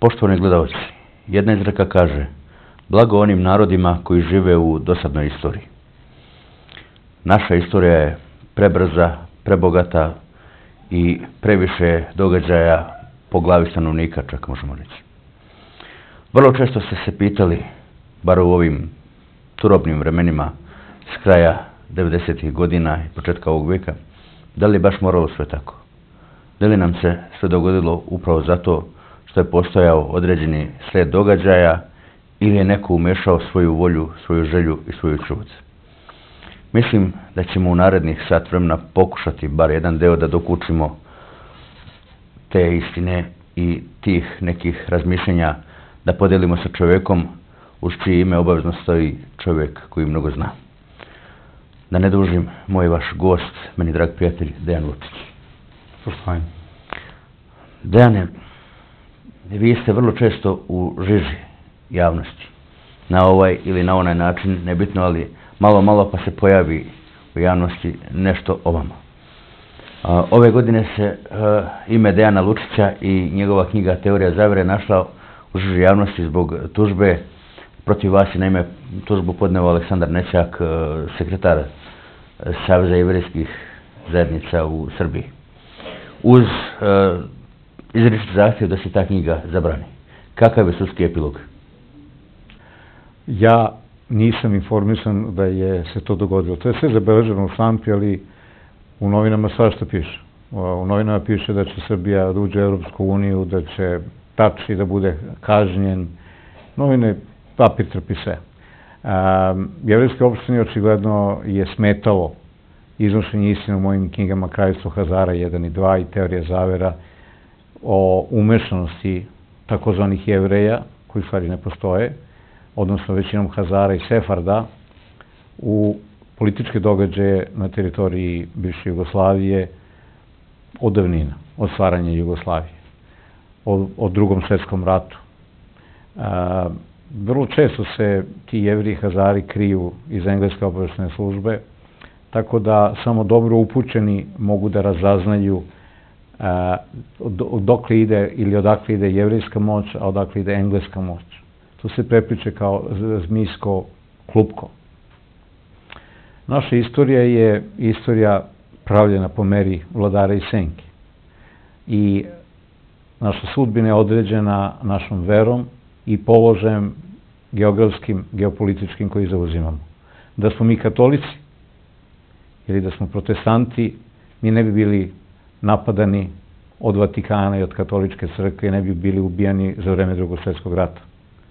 Poštovani gledalci, jedna izreka kaže: blago onim narodima koji žive u dosadnoj istoriji. Naša istorija je prebrza, prebogata i previše događaja po glavi stanovnika, čak možemo reći. Vrlo često ste se pitali, bar u ovim turobnim vremenima s kraja 90. godina i početka ovog vijeka, da li je baš moralo sve tako? Da li nam se sve dogodilo upravo zato što je postojao određeni slijed događaja ili je neko umešao svoju volju, svoju želju i svoju čuvac? Mislim da ćemo u narednih sat vremena pokušati bar jedan deo da dokučimo te istine i tih nekih razmišljenja da podelimo sa čovjekom uz čije ime obavezno stoji čovjek koji mnogo zna. Da ne dužim, moj vaš gost, meni drag prijatelj Dejan Lučić. Poštovanje. Dejane, vi ste vrlo često u žiži javnosti. Na ovaj ili na onaj način, nebitno, ali malo pa se pojavi u javnosti nešto o vama. Ove godine se ime Dejana Lučića i njegova knjiga Teorija zavjere našla u žiži javnosti zbog tužbe. Protiv vas je naime tužbu podneo Aleksandar Nećak, sekretar Saveza jevrejskih zajednica u Srbiji. Uz izričit zahtjev da se ta knjiga zabrani. Kakav je sudski epilog? Ja nisam informisan da je se to dogodilo. To je sve zabeleženo u štampi, ali u novinama svašta piše. U novinama piše da će Srbija da uđe u Europsku uniju, da će Tači da bude kažnjen. Novine, papir trpi sve. Jevrejske opštine očigledno je smetalo iznošenje istine u mojim knjigama Kraljevstvo Hazara 1 i 2 i Teorija zavjera o umešanosti takozvanih Jevreja, koji u stvari ne postoje, odnosno većinom Hazara i Sefarda, u političke događaje na teritoriji bivše Jugoslavije od davnina, od stvaranja Jugoslavije, o Drugom svjetskom ratu. Vrlo često se ti Jevreji Hazari kriju iz engleske obavještajne službe, tako da samo dobro upućeni mogu da razaznaju dokle ide ili odakle ide jevrejska moć, a odakle ide engleska moć. To se prepliče kao zmijsko klupko. Naša istorija je istorija pravljena po meri vladara i senke. I naša sudbina je određena našom verom i položajem geografskim, geopolitičkim koji zauzimamo. Da smo mi katolici ili da smo protestanti, mi ne bi bili napadani od Vatikana i od katoličke crkve i ne bi bili ubijani za vreme Drugog svjetskog rata.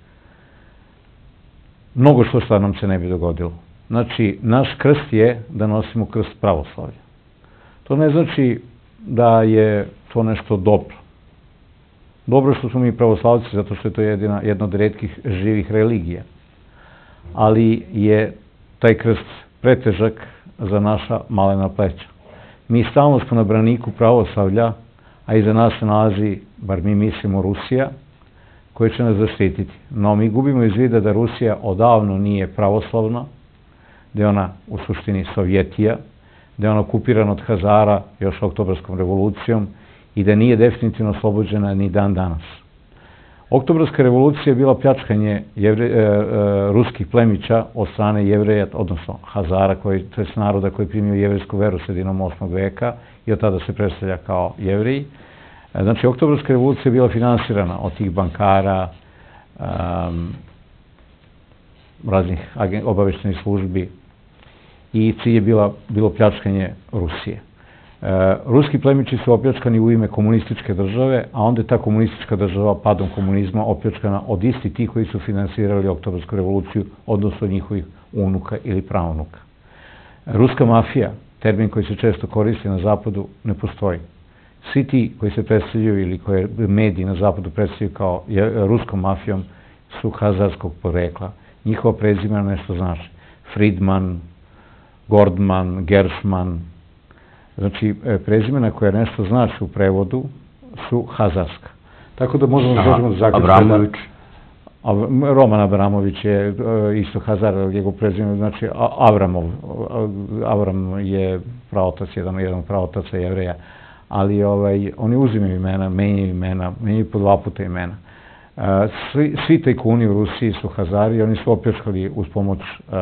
Mnogo što nam se ne bi dogodilo. Znači, naš krst je da nosimo krst pravoslavlja. To ne znači da je to nešto dobro. Dobro što smo mi pravoslavci, zato što je to jedna od retkih živih religija. Ali je taj krst pretežak za naša malena pleća. Mi stalno smo na braniku pravoslavlja, a iza nas se nalazi, bar mi mislimo, Rusija, koja će nas zaštititi. No, mi gubimo iz vida da Rusija odavno nije pravoslavna, da je ona u suštini Sovjetija, da je ona okupirana od Hazara još Oktobarskom revolucijom i da nije definitivno oslobođena ni dan danas. Oktobarska revolucija je bila pljačkanje ruskih plemića od strane Jevreja, odnosno Hazara, to je naroda koji je primio jevrejsku veru sredinom 8. veka i od tada se predstavlja kao Jevreji. Znači, Oktobarska revolucija je bila finansirana od tih bankara, raznih obavještajnih službi i cilj je bilo pljačkanje Rusije. Ruski plemići su opljačkani u ime komunističke države, a onda je ta komunistička država padom komunizma opljačkana od isti tih koji su finansirali Oktobarsku revoluciju, odnosno njihovih unuka ili praunuka. Ruska mafija, termin koji se često koristi na zapadu, ne postoji. Svi ti koji se predstavljaju ili koje mediji na zapadu predstavljaju kao ruskom mafijom su hazarskog porekla. Njihova prezimena nešto znači. Friedman, Gordman, Gershman. Znači, prezimena koja nešto znači u prevodu su hazarska. Tako da možemo da dođemo do zaključka. Abramović? Roman Abramović je isto Hazar, njegov prezime, znači Avram je praotac, jedan praotaca Jevreja, ali oni uzimaju imena, menjaju po 2 puta imena. Svi tajkuni u Rusiji su Hazari, oni su opljačkali uz pomoć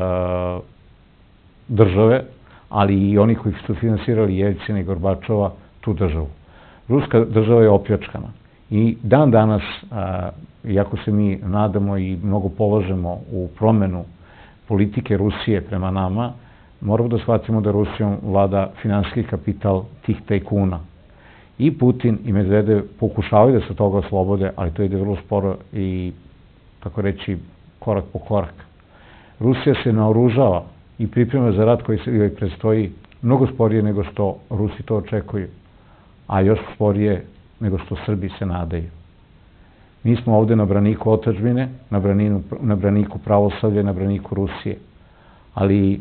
države, ali i oni koji su finansirali Jeljcina i Gorbačova tu državu. Ruska država je opljačkana i dan danas, iako se mi nadamo i mnogo polažemo u promenu politike Rusije prema nama, moramo da shvatimo da Rusijom vlada finansijski kapital tih tajkuna. I Putin i Medvedev pokušavaju da se toga oslobode, ali to ide vrlo sporo i, tako reći, korak po korak. Rusija se naoružava i priprema za rat koji se joj predstoji mnogo sporije nego što Rusi to očekuju, a još sporije nego što Srbi se nadaju. Mi smo ovde na braniku otadžbine, na braniku pravoslavlja, na braniku Rusije, ali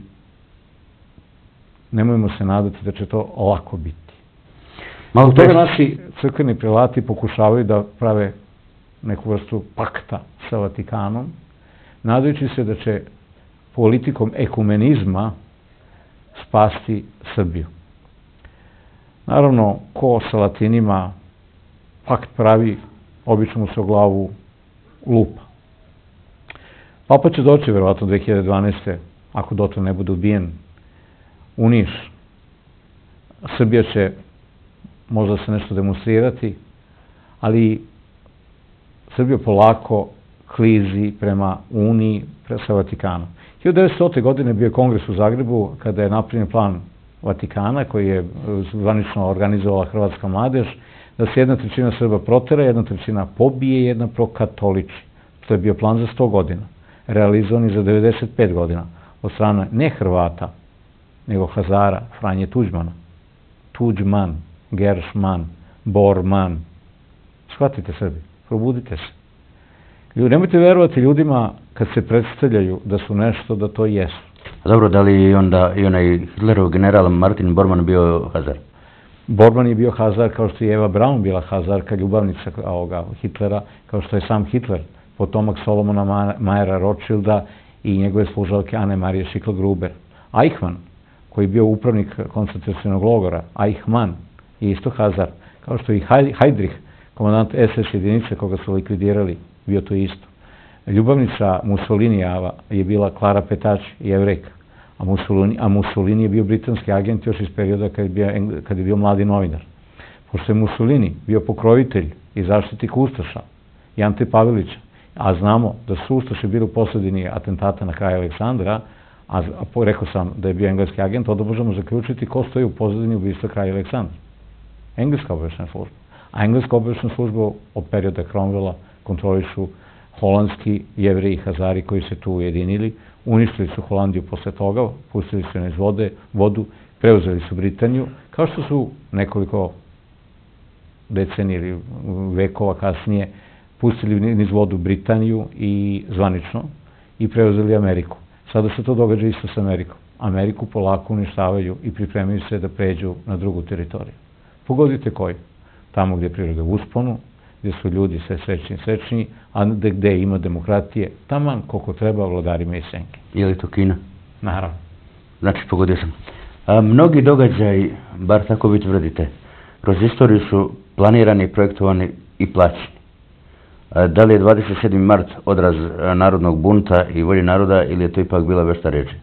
nemojmo se nadati da će to lako biti. Malo toga naši crkveni prelati pokušavaju da prave neku vrstu pakta sa Vatikanom, nadajući se da će politikom ekumenizma spasti Srbiju. Naravno, ko sa Latinima pakt pravi, obično mu se o glavu lupa. Papa će doći, verovatno, 2012. ako dotle ne bude ubijen u Niš. Srbija će možda se nešto demonstrirati, ali Srbija polako klizi prema Uniji, sa Vatikanom. 1900. godine bio je kongres u Zagrebu kada je napravljen plan Vatikana, koji je zvanično organizovala hrvatska mladež, da se 1/3 Srba protera, 1/3 pobije, 1 prokatoliči. To je bio plan za 100 godina. Realizovan za 95 godina od strane ne Hrvata, nego Hazara, Franje Tuđmana. Tuđman, Geršman, Borman. Shvatite Srbi, probudite se. Nemojte verovati ljudima kad se predstavljaju da su nešto, da to jesu. Dobro, da li onda i onaj Hitlerov general Martin Bormann bio Hazar? Bormann je bio Hazar kao što je Eva Braun bila Hazarka, ljubavnica Hitlera, kao što je sam Hitler, potomak Solomona Majera Rothschilda i njegove služavke Ane Marije Šikl-Gruber. Eichmann, koji je bio upravnik koncentracionog logora, Eichmann je isto Hazar, kao što je i Heydrich, komandant SS jedinice koga su likvidirali, bio to isto. Ljubavnica Mussolinijeva je bila Klara Petači, Jevrejka, a Mussolini je bio britanski agent još iz perioda kad je bio mladi novinar. Pošto je Mussolini bio pokrovitelj i zaštitnik Ustaša i Ante Pavelića, a znamo da su Ustaše bili u posledini atentata na kraju Aleksandra, a rekao sam da je bio engleski agent, onda možemo zaključiti ko stoji u pozadini ubistva kralja Aleksandra. Engleska obaveštajna služba. A engleska obaveštajna služba od perioda Cromwella kontrolišu holandski Jevreji i Hazari koji se tu ujedinili, uništili su Holandiju posle toga, pustili su niz vodu, preuzeli su Britaniju, kao što su nekoliko decenija ili vekova kasnije pustili niz vodu Britaniju i zvanično i preuzeli Ameriku. Sada se to događa isto s Amerikom. Ameriku polako uništavaju i pripremaju se da pređu na drugu teritoriju. Pogodite koji? Tamo gdje je priroda u usponu, gdje su ljudi sve srećniji, a gdje ima demokratije, taman koliko treba vladarima i senke. Je li to Kina? Naravno. Znači, pogodio sam. Mnogi događaji, bar tako vi tvrdite, kroz istoriju su planirani, projektovani i plaćeni. Da li je 27. mart odraz narodnog bunta i volje naroda ili je to ipak bila vešta reči?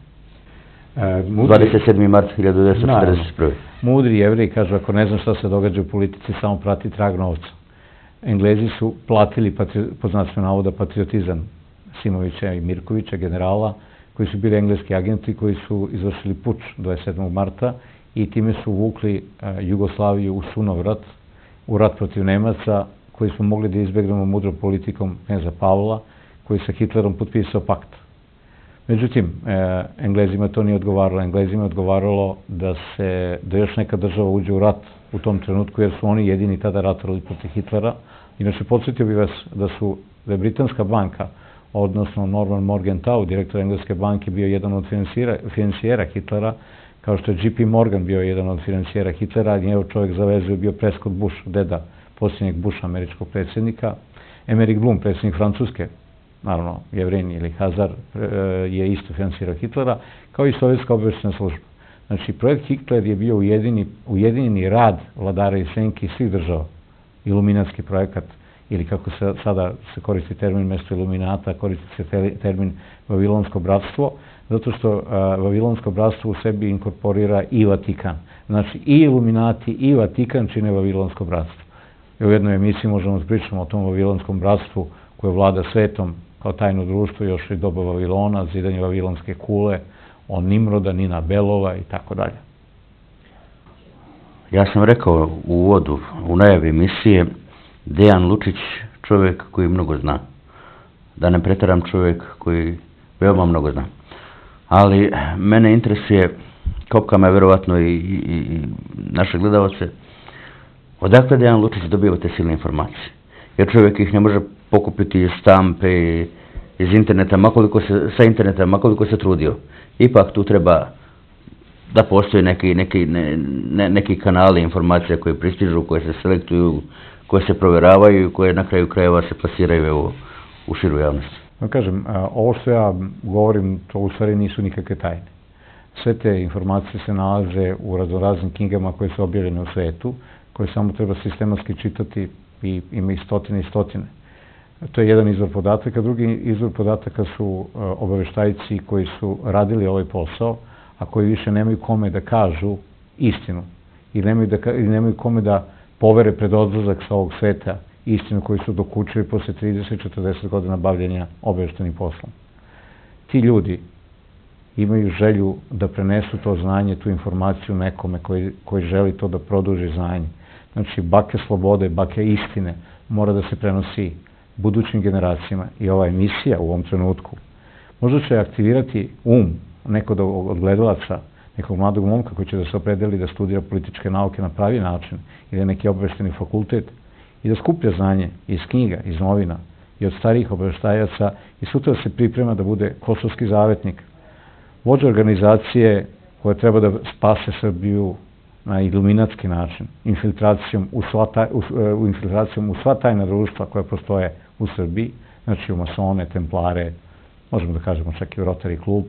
27. mart 1941. Mudri Jevreji kažu, ako ne znam šta se događa u politici, samo prati trag novca. Englezi su platili, po znacima navoda, patriotizam Simovića i Mirkovića, generala, koji su bili engleski agenti koji su izvršili puč 27. marta i time su uvukli Jugoslaviju u sunovrat, u rat protiv Nemaca, koji smo mogli da izbegnemo mudrom politikom kneza Pavla, koji sa Hitlerom potpisao pakt. Međutim, Englezima to nije odgovaralo. Englezima je odgovaralo da još neka država uđe u rat u tom trenutku, jer su oni jedini tada ratovali protiv Hitlera. Inače, podsjetio bih vas da je Britanska banka, odnosno Norman Morgenthau, direktor Engleske banke, bio jedan od financijera Hitlera, kao što je JP Morgan bio jedan od financijera Hitlera, njegov čovjek za vezu je bio Prescott Bush, deda posljednjeg Busha, američkog predsjednika. Emerick Bloom, predsjednik Francuske, naravno Jevrin ili Hazar, je isto finansirao Hitlera, kao i Sovjetska obavještajna služba. Znači, projekt Hitler je bio ujedinjeni rad vladara i senki svih država, iluminatski projekat, ili kako se sada se koristi termin mjesto iluminata, koristi se termin Vavilonsko bratstvo, zato što Vavilonsko bratstvo u sebi inkorporira i Vatikan. Znači i iluminati i Vatikan čine Vavilonsko bratstvo. I u jednoj emisiji možemo da pričamo o tom Vavilonskom bratstvu koje vlada svetom kao tajno društvo još i doba Vavilona, zidanje Vavilonske kule, o Nimroda, Nina Belova i tako dalje. Ja sam rekao u uvodu, u najavi emisije, Dejan Lučić, čovjek koji mnogo zna. Da ne pretjeram, čovjek koji veoma mnogo zna. Ali mene interesuje, kopka me vjerovatno i naše gledalce, odakle Dejan Lučić dobiva te silne informacije? Jer čovjek ih ne može pokupiti iz stampe, iz interneta, sa interneta, makoliko se trudio. Ipak tu treba da postoje neki kanali informacija koje pristižu, koje se selektuju, koje se provjeravaju i koje na kraju krajeva se plasiraju u širu javnost. Kažem, ovo što ja govorim, to u stvari nisu nikakve tajne. Sve te informacije se nalaze u raznoraznim knjigama koje su objavljene u svetu, koje samo treba sistematski čitati i ima i stotine i stotine. To je jedan izvor podataka. Drugi izvor podataka su obaveštajci koji su radili ovaj posao, a koji više nemaju kome da kažu istinu i nemaju kome da povere pred odlazak sa ovog sveta istinu koju su dokučili posle 30-40 godina bavljenja obaveštajnim poslom. Ti ljudi imaju želju da prenesu to znanje, tu informaciju nekome koji želi to da produži znanje. Znači, bake slobode, bake istine mora da se prenosi budućim generacijama i ova emisija u ovom trenutku možda će aktivirati nekog od gledalaca, nekog mladog momka koji će da se opredeli da studira političke nauke na pravi način ili neki obavešteni fakultet i da skuplja znanje iz knjiga, iz novina i od starijih obaveštajaca i sutra se priprema da bude kosovski zavetnik, vođa organizacije koja treba da spase Srbiju na iluminatski način, infiltracijom u sva tajna društva koja postoje u Srbiji, znači u masone, templare, možemo da kažemo čak i u Rotary klub,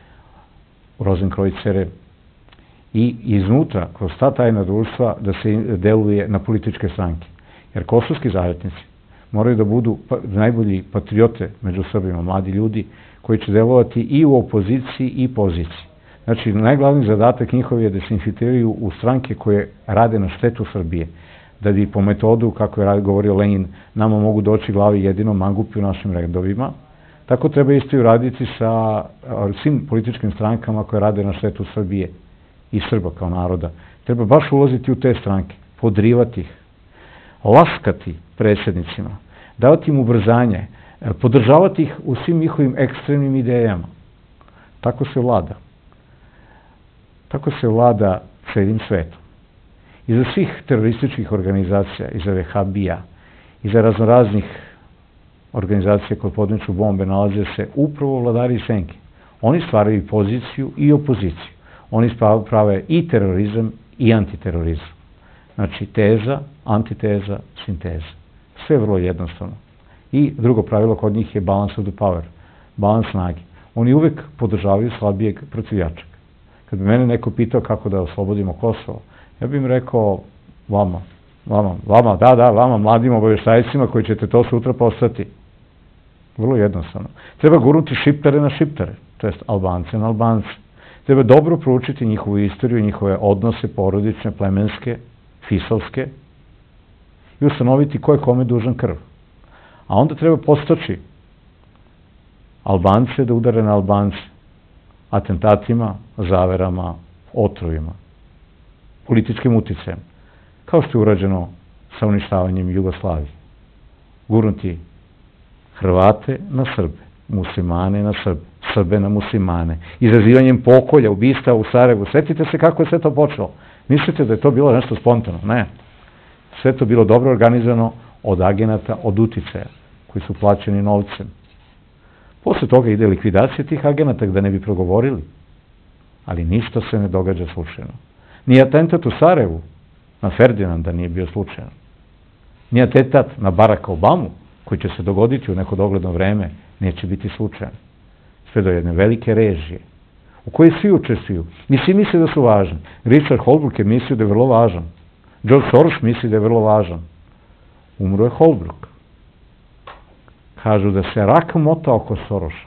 u Rozenkrojcere, i iznutra, kroz ta tajna društva, da se deluje na političke stranke. Jer kosovski zavetnici moraju da budu najbolji patriote među Srbima, mladi ljudi, koji će delovati i u opoziciji i poziciji. Znači, najglavniji zadatak njihov je da se infiltriraju u stranke koje rade na štetu Srbije. Da bi po metodu, kako je govorio Lenin, nama mogu doći glavi jedino mangupi u našim redovima, tako treba isto i uraditi sa svim političkim strankama koje rade na štetu Srbije i Srba kao naroda. Treba baš ulaziti u te stranke, podrivati ih, laskati predsjednicima, davati im ubrzanje, podržavati ih u svim njihovim ekstremnim idejama. Tako se vlada. Tako se vlada celim svetom. Iza svih terorističkih organizacija, iza Vehabija, iza raznoraznih organizacija koje podmeću bombe nalaze se upravo vladari senke. Oni stvaraju poziciju i opoziciju. Oni prave i terorizam i antiterorizam. Znači teza, antiteza, sinteza. Sve vrlo jednostavno. I drugo pravilo kod njih je balance of the power, balans snage. Oni uvek podržavaju slabijeg protiv jačeg. Kad bi mene neko pitao kako da oslobodimo Kosovo, ja bih im rekao vama, mladim obaveštajcima koji ćete to sutra postati. Vrlo jednostavno. Treba gurnuti Šiptare na Šiptare, to jest Albance na Albance. Treba dobro proučiti njihovu istoriju, njihove odnose porodične, plemenske, fisovske i ustanoviti ko je kome dužan krv. A onda treba postaći Albance da udare na Albance atentatima, zaverama, otrovima, političkim uticajem, kao što je urađeno sa uništavanjem Jugoslavije. Gurnuti Hrvate na Srbe, muslimane na Srbe, Srbe na muslimane, izazivanjem pokolja, ubistva u Sarajevu. Sjetite se kako je sve to počelo. Mislite da je to bilo nešto spontano? Ne. Sve to bilo dobro organizano od agenata, od uticaja, koji su plaćeni novcem. Posle toga ide likvidacija tih agenata da ne bi progovorili. Ali ništa se ne događa slučajno. Ni atentat u Sarajevu na Ferdinanda nije bio slučajno. Ni atentat na Baracka Obamu, koji će se dogoditi u neko dogledno vreme, neće biti slučajno. Sve do jedne velike režije, u kojoj svi učestvuju. I svi misle da su važni. Richard Holbrooke je mislio da je vrlo važan. George Soros misli da je vrlo važan. Umro je Holbrooke. kažu da se rak mota oko Soroša.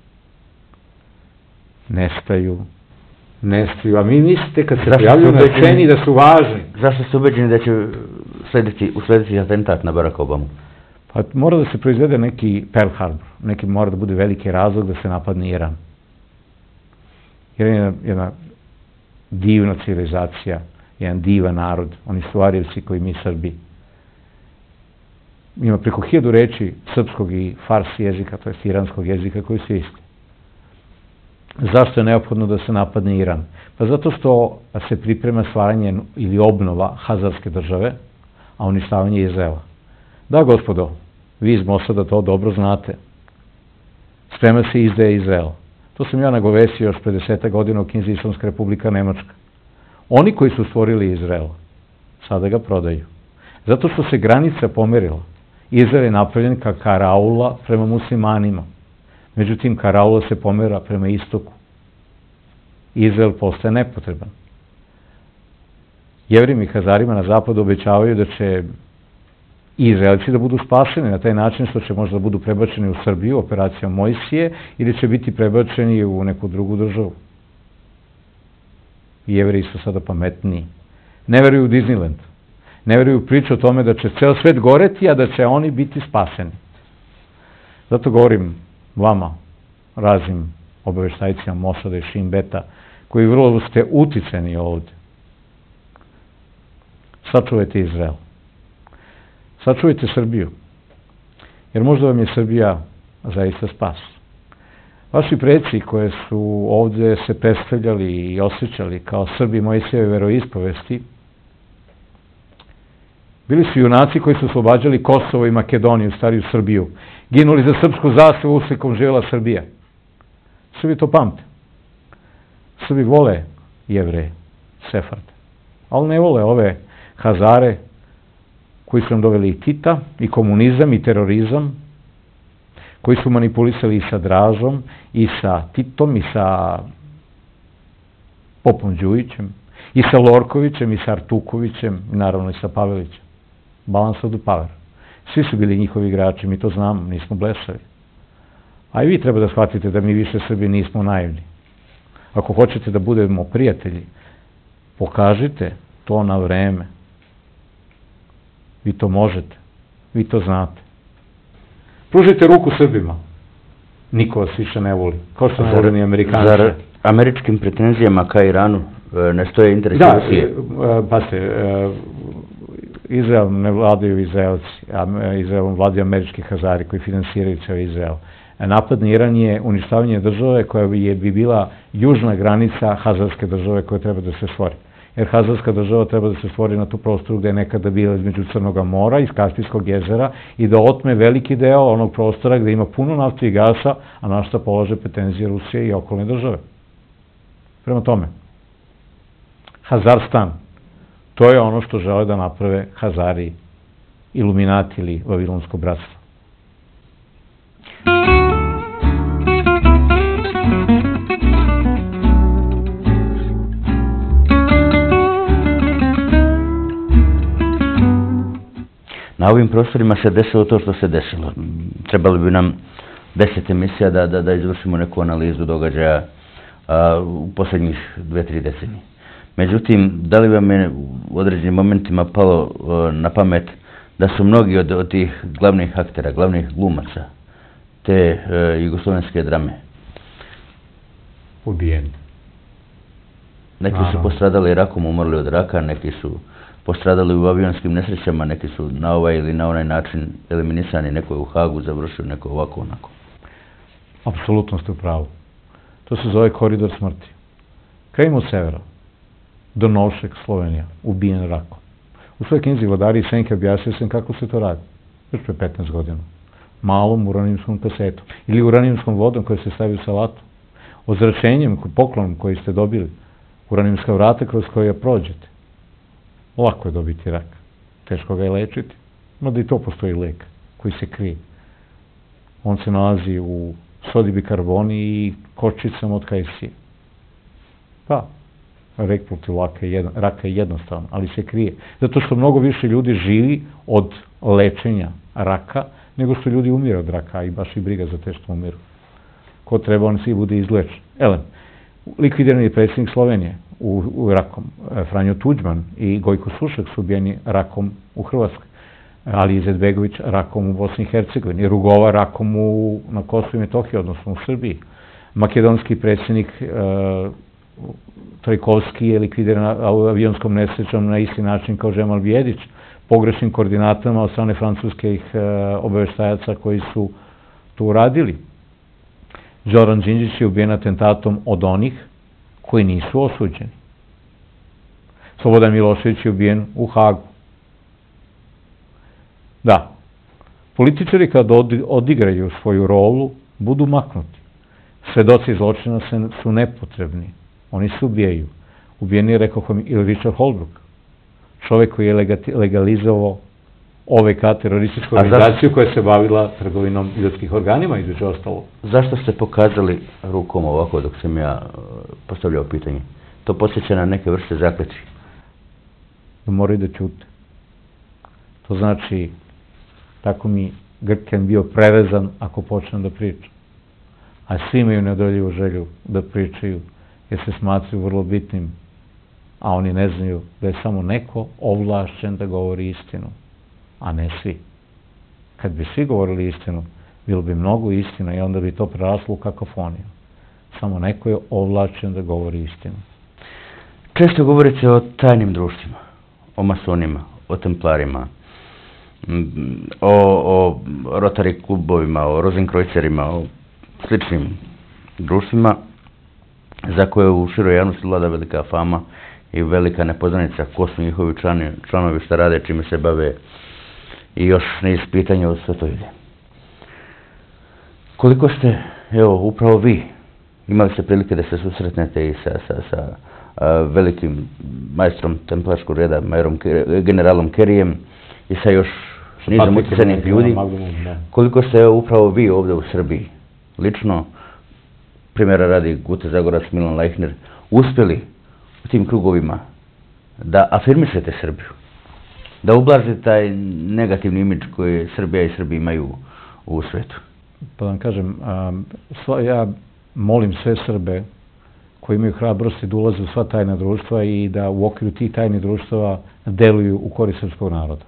Nestaju, a mi mislite kad se pojavljuju na sceni da su važni. Zašto ste ubeđeni da će uslediti atentat na Barack Obamu? Pa mora da se proizvede neki Pearl Harbor, neki mora da bude veliki razlog da se napadne Iran. Jer je jedna divna civilizacija, jedan divan narod, oni su Arijevci koji mi Srbi. Ima preko 1000 reči srpskog i farsi jezika, to je iranskog jezika, koji su isti. Zašto je neophodno da se napadne Iran? Pa zato što se priprema stvaranje ili obnova Hazarske države, a uništavanje Izraela. Da, gospodo, vi iz Mosada to dobro znate. Sprema se izdaja Izraela. To sam ja nagovesio još pre 10 godina u knjizi Islamska republika Nemačka. Oni koji su stvorili Izrael, sada ga prodaju. Zato što se granica pomerila. Izrael je napravljen kao karaula prema muslimanima. Međutim, karaula se pomera prema istoku. Izrael postaje nepotreban. Jevrima i Hazarima na zapadu obećavaju da će Izraelci da budu spaseni na taj način što će možda budu prebačeni u Srbiju, operacija Mojsije, ili će biti prebačeni u neku drugu državu. Jevreji su sada pametniji. Ne veruju u Disneyland. Ne veruju u priču o tome da će ceo svet goreti, a da će oni biti spaseni. Zato govorim vama, raznim obaveštajcima Mosada i Shin Beta, koji vrlo ste uticeni ovde. Sačuvajte Izrael. Sačuvajte Srbiju. Jer možda vam je Srbija zaista spas. Vaši preci koje su ovde se predstavljali i osjećali kao Srbi Mojsijeve veroispovesti, bili su junaci koji su oslobađali Kosovo i Makedoniju, stariju Srbiju. Ginuli za srpsku zastavu uslikom živjela Srbija. Srbi to pamte. Srbi vole Jevreje, Sefarde. Ali ne vole ove Hazare koji su nam doveli i Tita, i komunizam, i terorizam, koji su manipulisali i sa Dražom, i sa Titom, i sa Popom Đujićem, i sa Lorkovićem, i sa Artukovićem, i naravno i sa Pavelićem. Balance of the power. Svi su bili njihovi igrači, mi to znamo, nismo blesavi. A i vi treba da shvatite da mi više Srbi nismo naivni. Ako hoćete da budemo prijatelji, pokažite to na vreme. Vi to možete. Vi to znate. Pružite ruku Srbima. Niko vas više ne voli. Kao što ne voli ni Amerikanci. Zar američkim pretenzijama ka Iranu ne stoje interesi Rusije? Da, pa se, Izrael ne vladaju Izraelci, a Izraelom vladaju američki Hazari koji finansiraju ceo Izrael. Napad na Iran je uništavanje države koja bi bila južna granica Hazarske države koja treba da se stvori. Jer Hazarska država treba da se stvori na tu prostoru gde je nekada bila između Crnog mora i Kaspijskog jezera i da otme veliki deo onog prostora gde ima puno nafte i gasa, a na šta polaže pretenzije Rusije i okolne države. Prema tome, Hazarstan, to je ono što žele da naprave Hazari, Iluminati ili Vavilonsko bratstvo. Na ovim prostorima se desilo to što se desilo. Trebalo bi nam 10 emisija da izvršimo neku analizu događaja u posljednjih 2-3 decenije. Međutim, da li vam je u određenim momentima palo na pamet da su mnogi od tih glavnih aktera, glavnih glumaca te jugoslovenske drame ubijeni? Neki su postradali rakom, umrli od raka, neki su postradali u avionskim nesrećama, neki su na ovaj ili na onaj način eliminisani, neko je u Hagu završio, neko ovako onako. Apsolutno ste u pravu. To se zove koridor smrti. Krenimo od severa, do Novšek, Slovenija, ubijen rakom. U svojoj knjizi Vladari i senke objasnio sam kako se to radi, još pre 15 godina. Malom uranijumskom kasetom ili uranijumskom vodom koja se stavi u salatu, ozračenjem, poklonom koji ste dobili, uranijumska vrata kroz koja prođete. Lako je dobiti rak, teško ga je lečiti, no da i to postoji lek koji se krije. On se nalazi u sodi bikarboni i kočicama od kajsije. Pa, lek protiv raka je jednostavan, ali se krije. Zato što mnogo više ljudi živi od lečenja raka, nego što ljudi umire od raka, i baš i briga za te što umiru. Ko treba, on svi bude izlečen. Elem, likvidiran je predsjednik Slovenije u rakom. Franjo Tuđman i Gojko Sušak su ubijeni rakom u Hrvatskoj. Ali Izetbegović rakom u Bosni i Hercegovini, Rugova rakom na Kosovu i Metohiji, odnosno u Srbiji. Makedonski predsjednik Trajkovski je likvidiran avionskom nesrećom na isti način kao Žemal Vjedić, pogrešnim koordinatama od strane francuskih obaveštajaca koji su to uradili. Zoran Đinđić je ubijen atentatom od onih koji nisu osuđeni. Slobodan Milošević je ubijen u Hagu. Da, političari kad odigraju svoju rolu, budu maknuti. Svedoci zločina su nepotrebni. Oni se ubijaju. Ubijen je, rekao vam, i Richard Holbrooke. Čovek koji je legalizovao OVK terorističku organizaciju koja se bavila trgovinom ljudskih organima, između ostalo. Zašto ste pokazali rukom ovako dok sam ja postavljao pitanje? To podsjeća na neke vrste zakletvi. Da moraju da ćute. To znači, tako mi Grken bio prevezan ako počnem da pričam. A svi imaju neodoljivu želju da pričaju, jer se smatruju vrlo bitnim, a oni ne znaju da je samo neko ovlašćen da govori istinu, a ne svi. Kad bi svi govorili istinu, bilo bi mnogo istina i onda bi to preraslo u kakofoniju. Samo neko je ovlašćen da govori istinu. Često govorite o tajnim društvima, o masonima, o templarima, o Rotary klubovima, o Rozenkrojcerima, o sličnim društvima za koje u široj javnosti vlada velika fama i velika nepoznanica ko su njihovi članovi, šta rade, čime se bave i još niz pitanja od sve to ide. Koliko ste, evo, upravo vi imali ste prilike da se susretnete i sa velikim majstrom templarskog reda, generalom Kerijem i sa još nizom utjecanih ljudi, koliko ste upravo vi ovdje u Srbiji, lično, primjera radi Gute Zagorac, Milan Lajhner, uspjeli u tim krugovima da afirmišete Srbiju, da ublažite taj negativni imidž koji Srbija i Srbi imaju u svetu? Pa da vam kažem, ja molim sve Srbe koji imaju hrabrosti da ulaze u sva tajna društva i da u okviru tih tajnih društava deluju u korist srpskog naroda.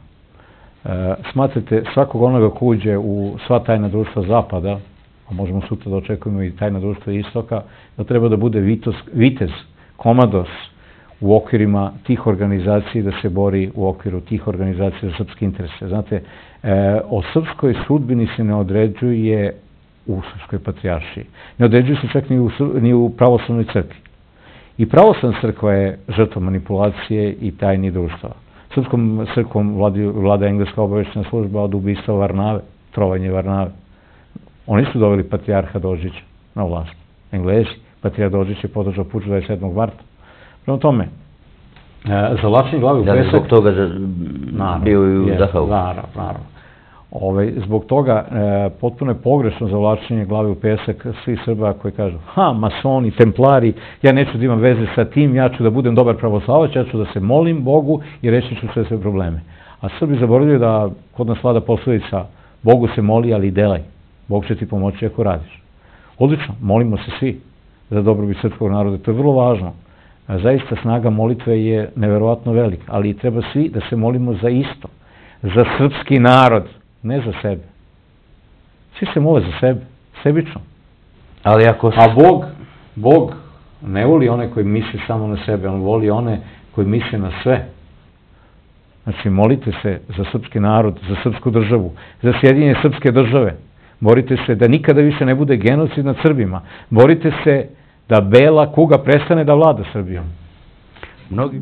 Smatrate, svakog onoga ko uđe u sva tajna društva Zapada, a možemo sutra da očekujemo i tajna društva Istoka, da treba da bude vitez, komados u okvirima tih organizacija, da se bori u okviru tih organizacija za srpske interese. Znate, o srpskoj sudbini se ne određuje u Srpskoj patrijaršiji. Ne određuje se čak ni u pravoslavnoj crkvi. I pravoslavna crkva je žrtva manipulacije i tajnih društava. Srpskom crkvom vlada engleska obaveštajna služba od ubistva Varnave, trovanje Varnave. Oni su doveli patrijarha Dožića na vlast. Englezi, patrijarh Dožić je podržao puč 27. marta. Prema tome, zavlačenje glave u pesak... Da li zbog toga bio i u Dahavu? Naravno. Zbog toga potpuno je pogrešno zavlačenje glave u pesak svih Srba koji kažu masoni, templari, ja neću da imam veze sa tim, ja ću da budem dobar pravoslavac, ja ću da se molim Bogu i reći ću sve probleme. A Srbi zaboravljaju da kod nas vlada poslovica Bogu se moli, ali i delaj. Bog će ti pomoći ako radiš. Odlično, molimo se svi za dobrobit srpskog naroda, to je vrlo važno. Zaista snaga molitve je neverovatno velika, ali treba svi da se molimo za isto, za srpski narod, ne za sebe. Svi se mole za sebe, sebično. A Bog ne voli one koji misle samo na sebe, on voli one koji misle na sve. Znači, molite se za srpski narod, za srpsku državu, za sjedinjenje srpske države. Borite se da nikada više ne bude genocid nad Srbima. Borite se da bela kuga prestane da vlada Srbijom. Mnogi...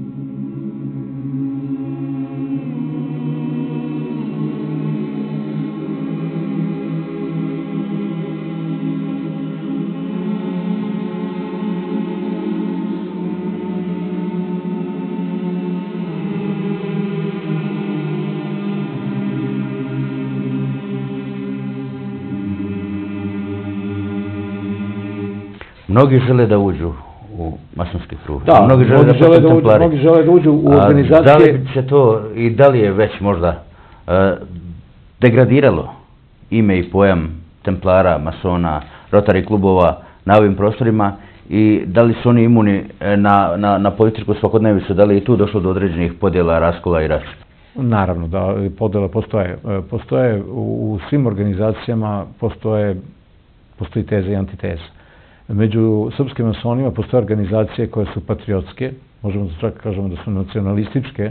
Mnogi žele da uđu u masonske kruge. Da, mnogi žele da uđu u organizacije. Da li se to i da li je već možda degradiralo ime i pojam templara, masona, Rotary klubova na ovim prostorima i da li su oni imuni na političku svakodnevicu, da li je tu došlo do određenih podjela, raskola i računa? Naravno da podjela postoje. Postoje u svim organizacijama, postoji teza i antiteza. Među srpskim masonima postoje organizacije koje su patriotske, možemo da čak kažemo da su nacionalističke,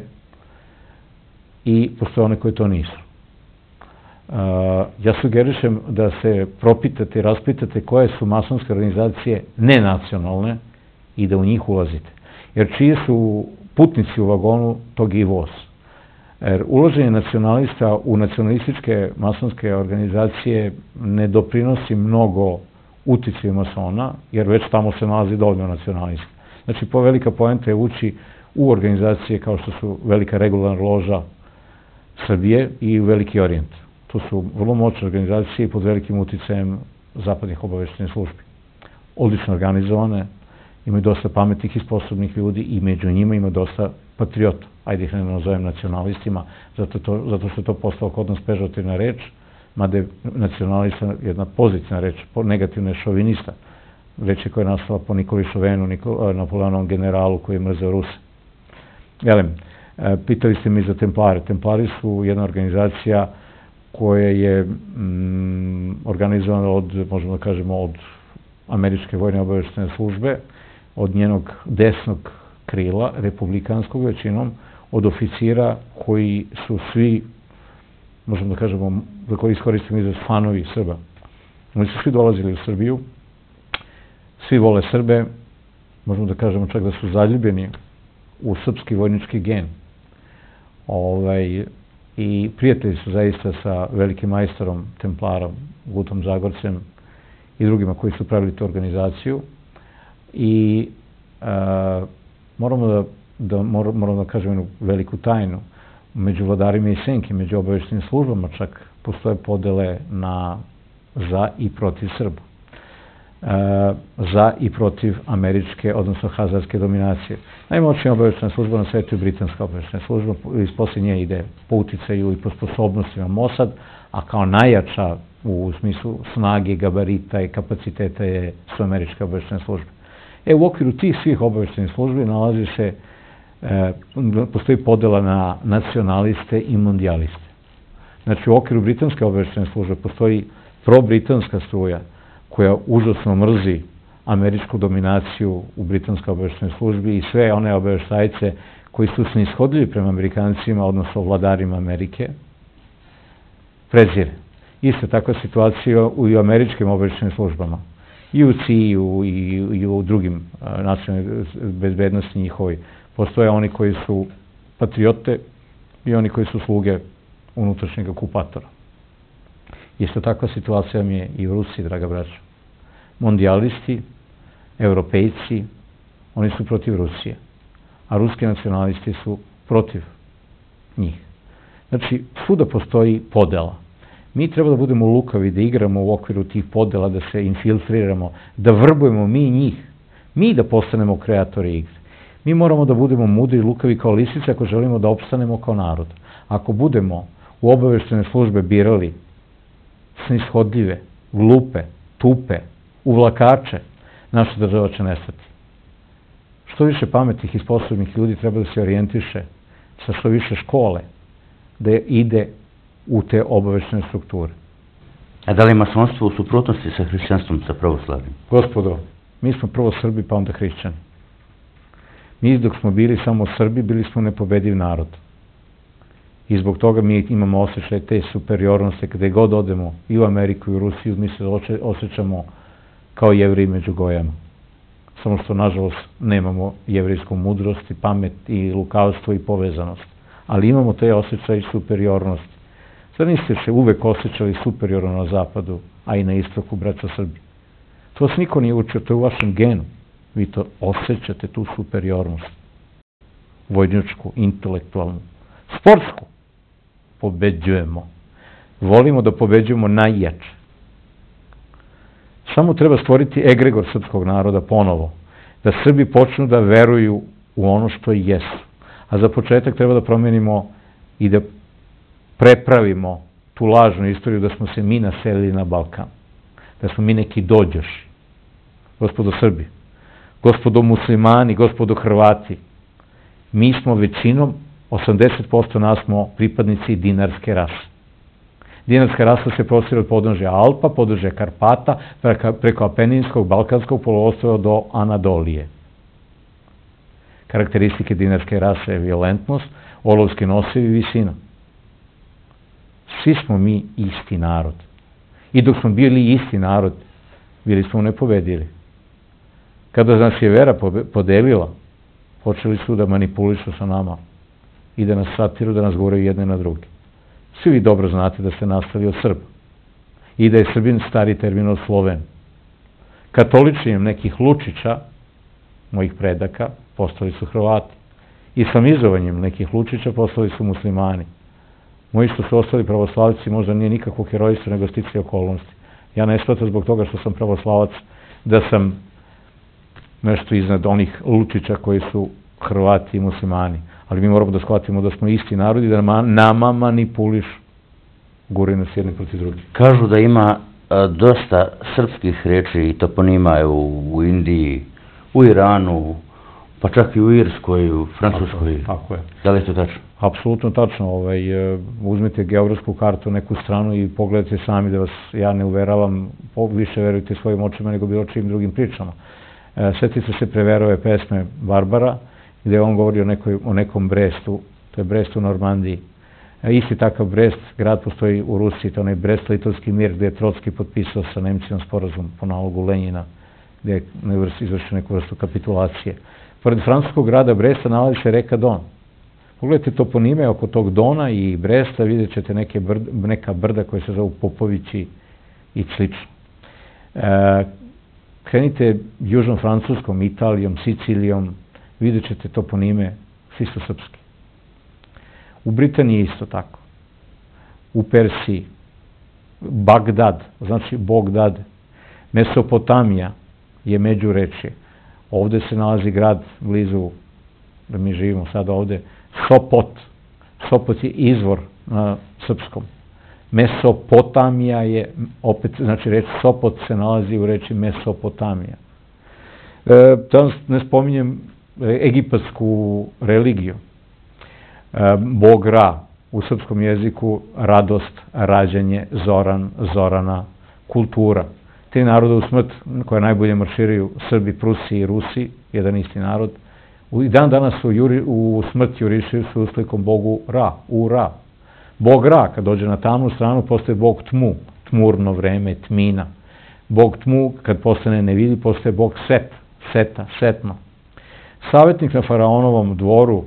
i postoje one koje to nisu. Ja sugerišem da se propitate i raspitate koje su masonske organizacije nenacionalne i da u njih ulazite. Jer čiji su putnici u vagonu, tog i voz. Jer ulaženje nacionalista u nacionalističke masonske organizacije ne doprinosi mnogo uticaju masona, jer već tamo se nalazi dovoljno nacionalista. Znači, velika poenta je ući u organizacije kao što su Velika regularna loža Srbije i Veliki Orijent. To su vrlo moćne organizacije pod velikim uticajem zapadnih obaveštajnih službi. Odlično organizovane, imaju dosta pametnih i sposobnih ljudi i među njima ima dosta patriota. Ajde ih ne nazovem nacionalistima, zato što je to postalo kod nas pežorativna reč, mada je nacionalista jedna pozitivna reč, negativna je šovinista. Reč koja je nastala po Nikoli Šovenu, Napoleonovom generalu koji je mrzeo Ruse. Pitali ste mi za Templare. Templari su jedna organizacija koja je organizovana možemo da kažemo, od američke vojne obaveštajne službe, od njenog desnog krila, republikanskog većinom, od oficira koji su svi, možemo da kažemo, za koji iskoristimo izraz fanovi Srba. Oni su svi dolazili u Srbiju, svi vole Srbe, možemo da kažemo čak da su zaljubljeni u srpski vojnički gen. I prijatelji su zaista sa velikim majstorom Templarom, Gutom Zagorcem i drugima koji su pravili tu organizaciju. I moramo da kažemo jednu veliku tajnu. Među vladarima i senki, među obaveštajnim službama čak postoje podele na za i protiv Srba. Za i protiv američke, odnosno hazarske dominacije. Najmoćnija obaveštajna služba na svetu je britanska obaveštajna služba, iz posljednje ide po uticaju i po sposobnostima Mossad, a kao najjača u smislu snage, gabarita i kapaciteta su američke obaveštajne službe. U okviru tih svih obaveštajnih službi nalazi se, postoji podela na nacionaliste i mondijaliste. Znači, u okviru britanske obaveštajne službe postoji pro-britanska struja koja užasno mrzi američku dominaciju u britanskoj obaveštajnoj službi i sve one obaveštajce koji su snishodljivi prema Amerikancima, odnosno vladarima Amerike, prezire. Ista takva situacija i u američkim obaveštajnim službama. I u CIA-u i u drugim nacionalnoj bezbednosti njihovi. Postoje oni koji su patriote i oni koji su sluge unutrašnjeg okupatora. Isto takva situacija mi je i u Rusiji, draga braća. Mondijalisti, europejci, oni su protiv Rusije, a ruski nacionalisti su protiv njih. Znači, svuda postoji podela. Mi treba da budemo lukavi, da igramo u okviru tih podela, da se infiltriramo, da vrbujemo mi njih, mi da postanemo kreatori igre. Mi moramo da budemo mudri i lukavi kao lisice ako želimo da opstanemo kao narod. Ako budemo u obaveštajne službe birali snishodljive, glupe, tupe, uvlakače, naša država će nestati. Što više pametnih i sposobnih ljudi treba da se orijentiše sa što više škole, da ide u te obaveštajne strukture. A da li je masonstvo u suprotnosti sa hrišćanstvom, sa pravoslavljem? Gospodo, mi smo prvo Srbi, pa onda hrišćani. Mi dok smo bili samo Srbi, bili smo nepobediv narod. I zbog toga mi imamo osjećaj te superiornosti, kada god odemo i u Ameriku i u Rusiju, mi se osjećamo kao Jevreji među Gojama. Samo što, nažalost, nemamo jevrijsku mudrost i pamet i lukavstvo i povezanost. Ali imamo te osjećaj superiornosti. Zar niste se uvek osjećali superiorno na zapadu, a i na istoku, braća Srbi? To vas niko nije učio, to je u vašem genu. Vi to osjećate, tu superiornost. Vojničku, intelektualnu, sportsku. Pobeđujemo. Volimo da pobeđujemo najjače. Samo treba stvoriti egregor srpskog naroda ponovo. da Srbi počnu da veruju u ono što jesu. A za početak treba da promenimo i da prepravimo tu lažnu istoriju da smo se mi naselili na Balkan, da smo mi neki dođoši. Gospodo Srbi, gospodo muslimani, gospodo Hrvati, mi smo većinom, 80% nas smo pripadnici dinarske rase. Dinarska rasa se prostire od podnožja Alpa, podnožja Karpata, preko Apeninskog, Balkanskog poluostrva do Anadolije. Karakteristike dinarske rase je violentnost, olovski nosevi i visina. Svi smo mi isti narod. I dok smo bili isti narod, bili smo nepobedili. Kada nas je vera podelila, počeli su da manipulišu sa nama i da nas satiru, da nas govoraju jedne na druge. Svi vi dobro znate da se nastali od Srba i da je Srbin stari termin od Sloven. Katoličenjem nekih Lučića, mojih predaka, postali su Hrvati. Islamizovanjem nekih Lučića postali su muslimani. Moji što su ostali pravoslavci možda nije nikakvo herojstvo, nego sticaje okolnosti. Ja ne shvatam zbog toga što sam pravoslavac da sam nešto iznad onih Lučića koji su Hrvati i muslimani. Ali mi moramo da shvatimo da smo isti narodi, da nama manipulišu, guraju nas jedni protiv drugih. Kažu da ima dosta srpskih reči i toponima u Indiji, u Iranu, pa čak i u Irskoj, u Francuskoj. Tako je. Da li je to tačno? Apsolutno tačno. Uzmite geografsku kartu neku stranu i pogledajte sami, da vas ja ne uveravam, više verujte svojim očima nego bilo čim drugim pričama. Sjetite se Preverove pesme Barbara, gde on govori o nekom Brestu, to je Brest u Normandiji. Isti takav Brest, grad postoji u Rusiji, to je onaj Brest-Litovski mir, gde je Trotski potpisao sa Nemcima sporazum po nalogu Lenjina, gde je izvršio neku vrstu kapitulacije. Pored francuskog grada Bresta nalazi se reka Don. Pogledajte toponime oko tog Dona i Bresta, vidjet ćete neka brda koje se zovu Popovići i slično. Krenite južnom Francuskom, Italijom, Sicilijom, vidjet ćete toponime, svi su srpski. U Britaniji isto tako. U Persiji, Bagdad, znači Bogdad, Mesopotamija je međurečje. Ovde se nalazi grad blizu, da mi živimo sada ovde, Sopot. Sopot je izvor na srpskom. Mesopotamija je, opet, znači reč Sopot se nalazi u reči Mesopotamija. Danas ne spominjem egipatsku religiju. Bog Ra, u srpskom jeziku radost, rađanje, Zoran, Zorana, kultura. Tri naroda u smrt koje najbolje marširaju Srbi, Prusi i Rusi, jedan isti narod, i dan danas u smrt jurišaju su uslikom Bogu Ra, u Ra. Bog Ra, kad dođe na tamnu stranu, postaje Bog Tmu, tmurno vreme, tmina. Bog Tmu, kad postane nevidi, postaje Bog Set, Seta, Setno. Savjetnik na faraonovom dvoru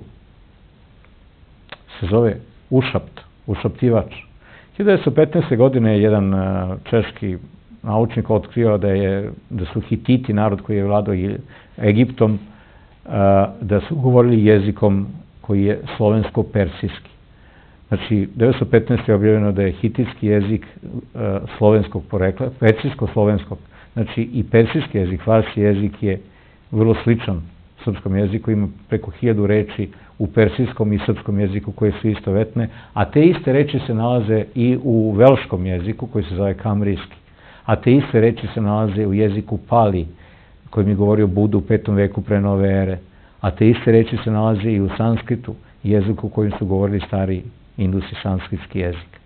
se zove Ušapt, ušaptivač. 1915. godine je jedan češki naučnik otkrio da su Hititi, narod koji je vladao Egiptom, da su govorili jezikom koji je slovensko-persijski. Znači, 1915. je objavljeno da je hititski jezik slovenskog porekla, persijsko-slovenskog. Znači, i persijski jezik, farsi jezik je vrlo sličan srpskom jeziku, ima preko 1000 reči u persijskom i srpskom jeziku koje su istovetne, a te iste reči se nalaze i u velškom jeziku koji se zove kamrijski. A te iste reči se nalaze u jeziku Pali, koji mi govori o Budu u 5. veku pre nove ere. A te iste reči se nalaze i u sanskritu, jeziku kojim su govorili stari Indusi, sanskritski jezik.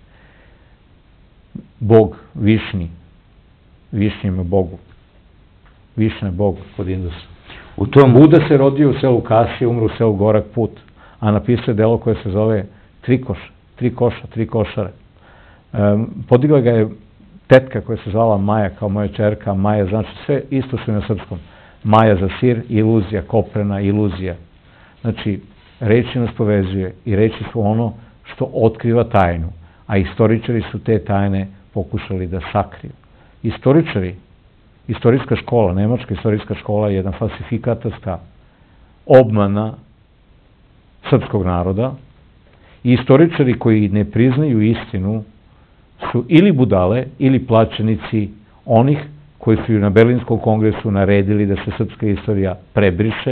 Bog Višnji, Višnjima Bogu. Višnja je Bog kod Indusa. Buda se rodio u selu Kasije, umru u selu Gorak Put, a napisao je delo koje se zove Tri košare. Podigla ga je tetka koja se zvala Maja, kao moja čerka. Maja znači sve isto što je na srpskom. Maja za sir, iluzija, koprena, iluzija. Znači, reči nas povezuje i reči su ono što otkriva tajnu, a istoričari su te tajne pokušali da sakriju. Istorijska škola, nemačka istorijska škola je jedna falsifikatorska obmana srpskog naroda i istoričari koji ne priznaju istinu su ili budale ili plaćenici onih koji su i na Berlinskom kongresu naredili da se srpska istorija prebriše,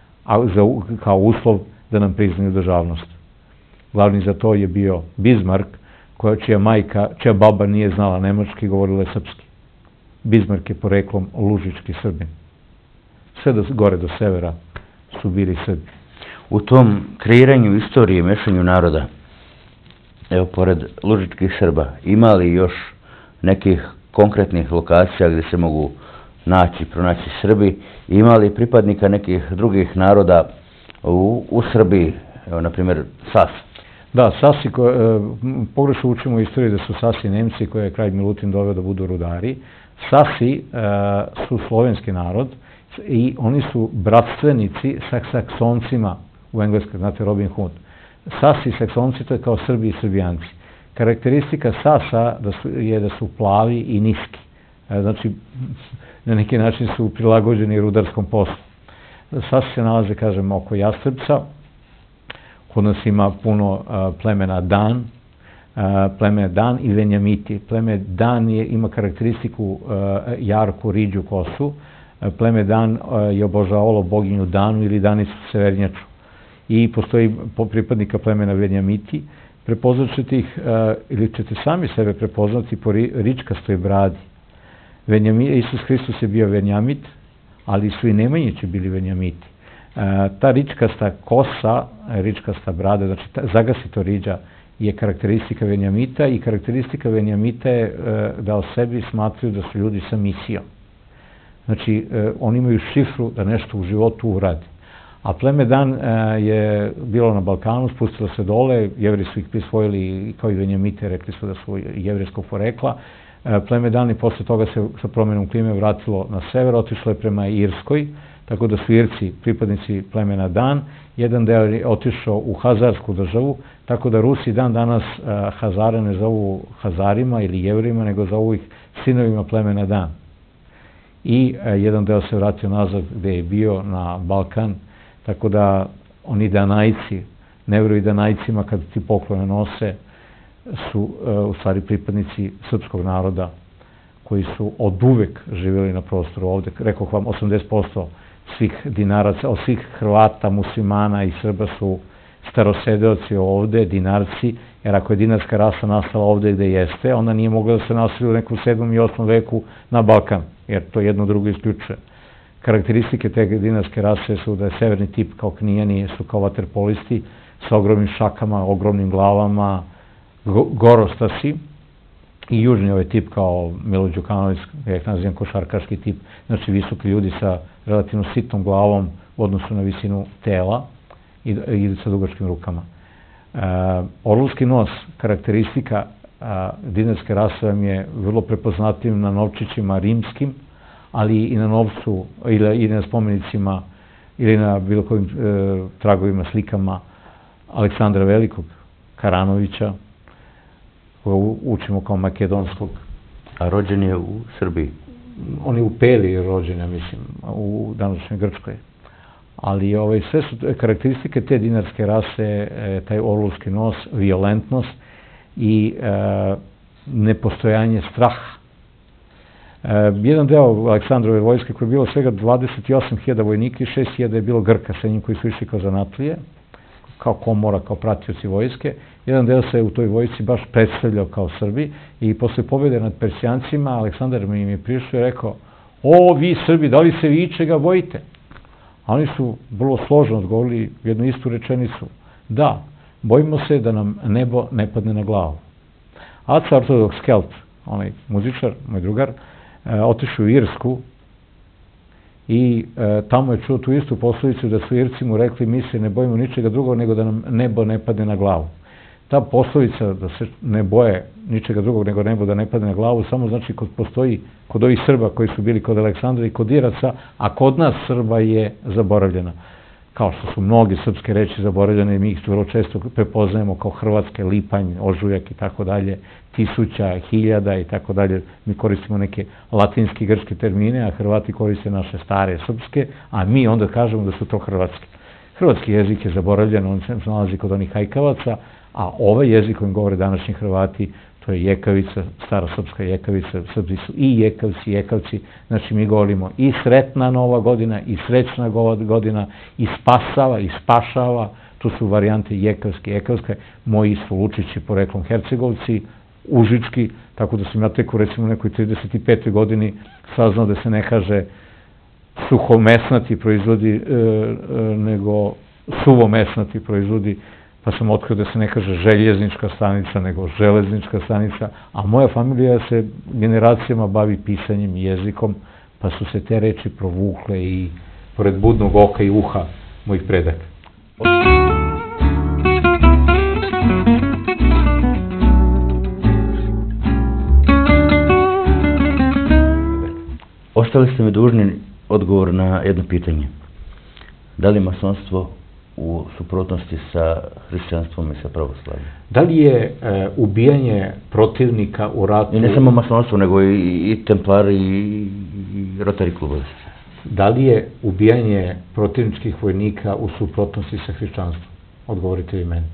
kao uslov da nam priznaju državnost. Glavni za to je bio Bismarck, čija baba nije znala nemački, govorila je srpski. Bismarck je poreklom lužički Srbin. Sve gore do severa su bili Srbi. U tom kreiranju istorije i mešanju naroda, evo, pored lužičkih Srba, ima li još nekih konkretnih lokacija gdje se mogu pronaći Srbi? Ima li pripadnika nekih drugih naroda u Srbiji, evo, na primjer, Sas? Da, Sasi, pogrešno učimo u istoriji da su Sasi Nemci koje je kralj Milutin doveo da budu rudari. Sasi su slovenski narod i oni su bratstvenici sa Saksoncima u Engleskoj, znate Robin Hood. Sasi i Saksonci, to je kao Srbi i Srbijanci. Karakteristika Sasa je da su plavi i niski. Znači, na neki način su prilagođeni rudarskom poslu. Sasi se nalaze, kažem, oko Jastrebca. Kod nas ima puno plemena Dan, pleme Dan i Venjamiti. Pleme Dan ima karakteristiku jarku, riđu kosu. Pleme Dan je obožavalo boginju Danu ili Danicu Severnjaču. I postoji pripadnika plemena Venjamiti. Prepoznat ćete ih, ili ćete sami sebe prepoznati po ričkastoj bradi. Isus Hristos je bio Venjamit, ali su i Nemanjići bili Venjamiti. Ta ričkasta kosa, ričkasta brada, znači zagasito riđa, je karakteristika Venjamita i karakteristika Venjamita je da o sebi smatruju da su ljudi sa misijom. Znači, oni imaju šifru da nešto u životu uradi. A pleme Dan je bilo na Balkanu, spustilo se dole, Jevri su ih prisvojili kao i Venjamite, rekli su da su jevrijskog porekla. Pleme Dan i posle toga se sa promjenom klime vratilo na sever, otišlo je prema Irskoj, tako da su Irci pripadnici plemena Dan. Jedan deo je otišao u Hazarsku državu, tako da Rusi dan danas Hazare ne zovu Hazarima ili Jevrima, nego zovu ih sinovima plemena Dan. I jedan deo se vratio nazad gde je bio, na Balkan, tako da oni Danajci, nevjeruju Danajcima kad ti poklone nose, su u stvari pripadnici srpskog naroda koji su od uvek živjeli na prostoru ovde. Rekao vam, 80% svih dinaraca, od svih Hrvata, muslimana i Srba su starosedeoci ovde, dinarci, jer ako je dinarska rasa nastala ovde gde jeste, onda nije mogla da se nastavi u nekom 7. i 8. veku na Balkan, jer to jedno drugo isključuje. Karakteristike te dinarske rase su da je severni tip kao Knijani, su kao vaterpolisti, sa ogromnim šakama, ogromnim glavama, gorostasi, i južni ovaj tip kao Milo Đukanović, ja ih nazivam košarkaški tip, znači visoki ljudi sa relativno sitnom glavom u odnosu na visinu tela i sa dugačkim rukama. Orlovski nos, karakteristika dinarske rase vam je vrlo prepoznatljiv na novčićima rimskim, ali i na novcu ili na spomenicima ili na bilo kojim tragovima, slikama Aleksandra Velikog, Karanovića, koga učimo kao makedonskog. A rođen je u Srbiji? On je u Peli rođen, ja mislim, u današnjoj Grčkoj. Ali sve su karakteristike te dinarske rase, taj orlovski nos, violentnost i nepostojanje straha. Jedan deo Aleksandrove vojske koji je bilo svega 28.000 vojnika i 6.000 je bilo Grka sa njim koji su išli kao zanatlije, kao komora, kao pratioci vojske. Jedan deo se u toj vojsci baš predstavljao kao Srbi i posle pobjede nad Persijancima Aleksandar mi im je prišao i rekao: "O, vi Srbi, da li se vi čega bojite?" A oni su vrlo složno odgovorili jednu istu rečenicu: "Da, bojimo se da nam nebo ne padne na glavu." Aca Ortodoks Kelt, onaj muzičar, moj drugar, otišao u Irsku i tamo je čuo tu istu poslovicu da su Irci mu rekli: "Mi se ne bojimo ničega drugog nego da nam nebo ne padne na glavu." Ta poslovica da se ne boje ničega drugog nego nebo da ne padne na glavu samo znači postoji kod ovih Srba koji su bili kod Aleksandra i kod Iraca, a kod nas Srba je zaboravljena. Kao što su mnogi srpske reči zaboravljene i mi ih vrlo često prepoznajemo kao hrvatske, lipanj, ožujak i tako dalje, tisuća, hiljada i tako dalje. Mi koristimo neke latinski, grčke termine, a Hrvati koriste naše stare srpske, a mi onda kažemo da su to hrvatski. Hrvatski jezik je zaboravljen, on se nalazi kod onih hajkavaca, a ovaj jezik kojim govore današnji Hrvati, to je jekavica, stara srpska jekavica, Srbi su i jekavci, jekavci, znači mi govorimo i sretna nova godina, i srećna godina, i spasava, i spašava, tu su varijante jekavske, jekavske, moji su Lučići, poreklom Hercegovci, Užički, tako da sam ja tek u recimo nekoj 35. godini saznao da se ne kaže suhomesnati proizvodi, nego suvomesnati proizvodi, pa sam otkrio da se ne kaže željeznička stanica, nego železnička stanica, a moja familija se generacijama bavi pisanjem i jezikom, pa su se te reči provukle i pored budnog oka i uha mojih predaka. Ostali ste mi dužni odgovor na jedno pitanje. Da li masonstvo u suprotnosti sa hrišćanstvom i sa pravoslavljem? Da li je ubijanje protivnika u ratu... I ne samo masonstvo, nego i templari i rotari klubovi. Da li je ubijanje protivničkih vojnika u suprotnosti sa hrišćanstvom? Odgovorite vi meni.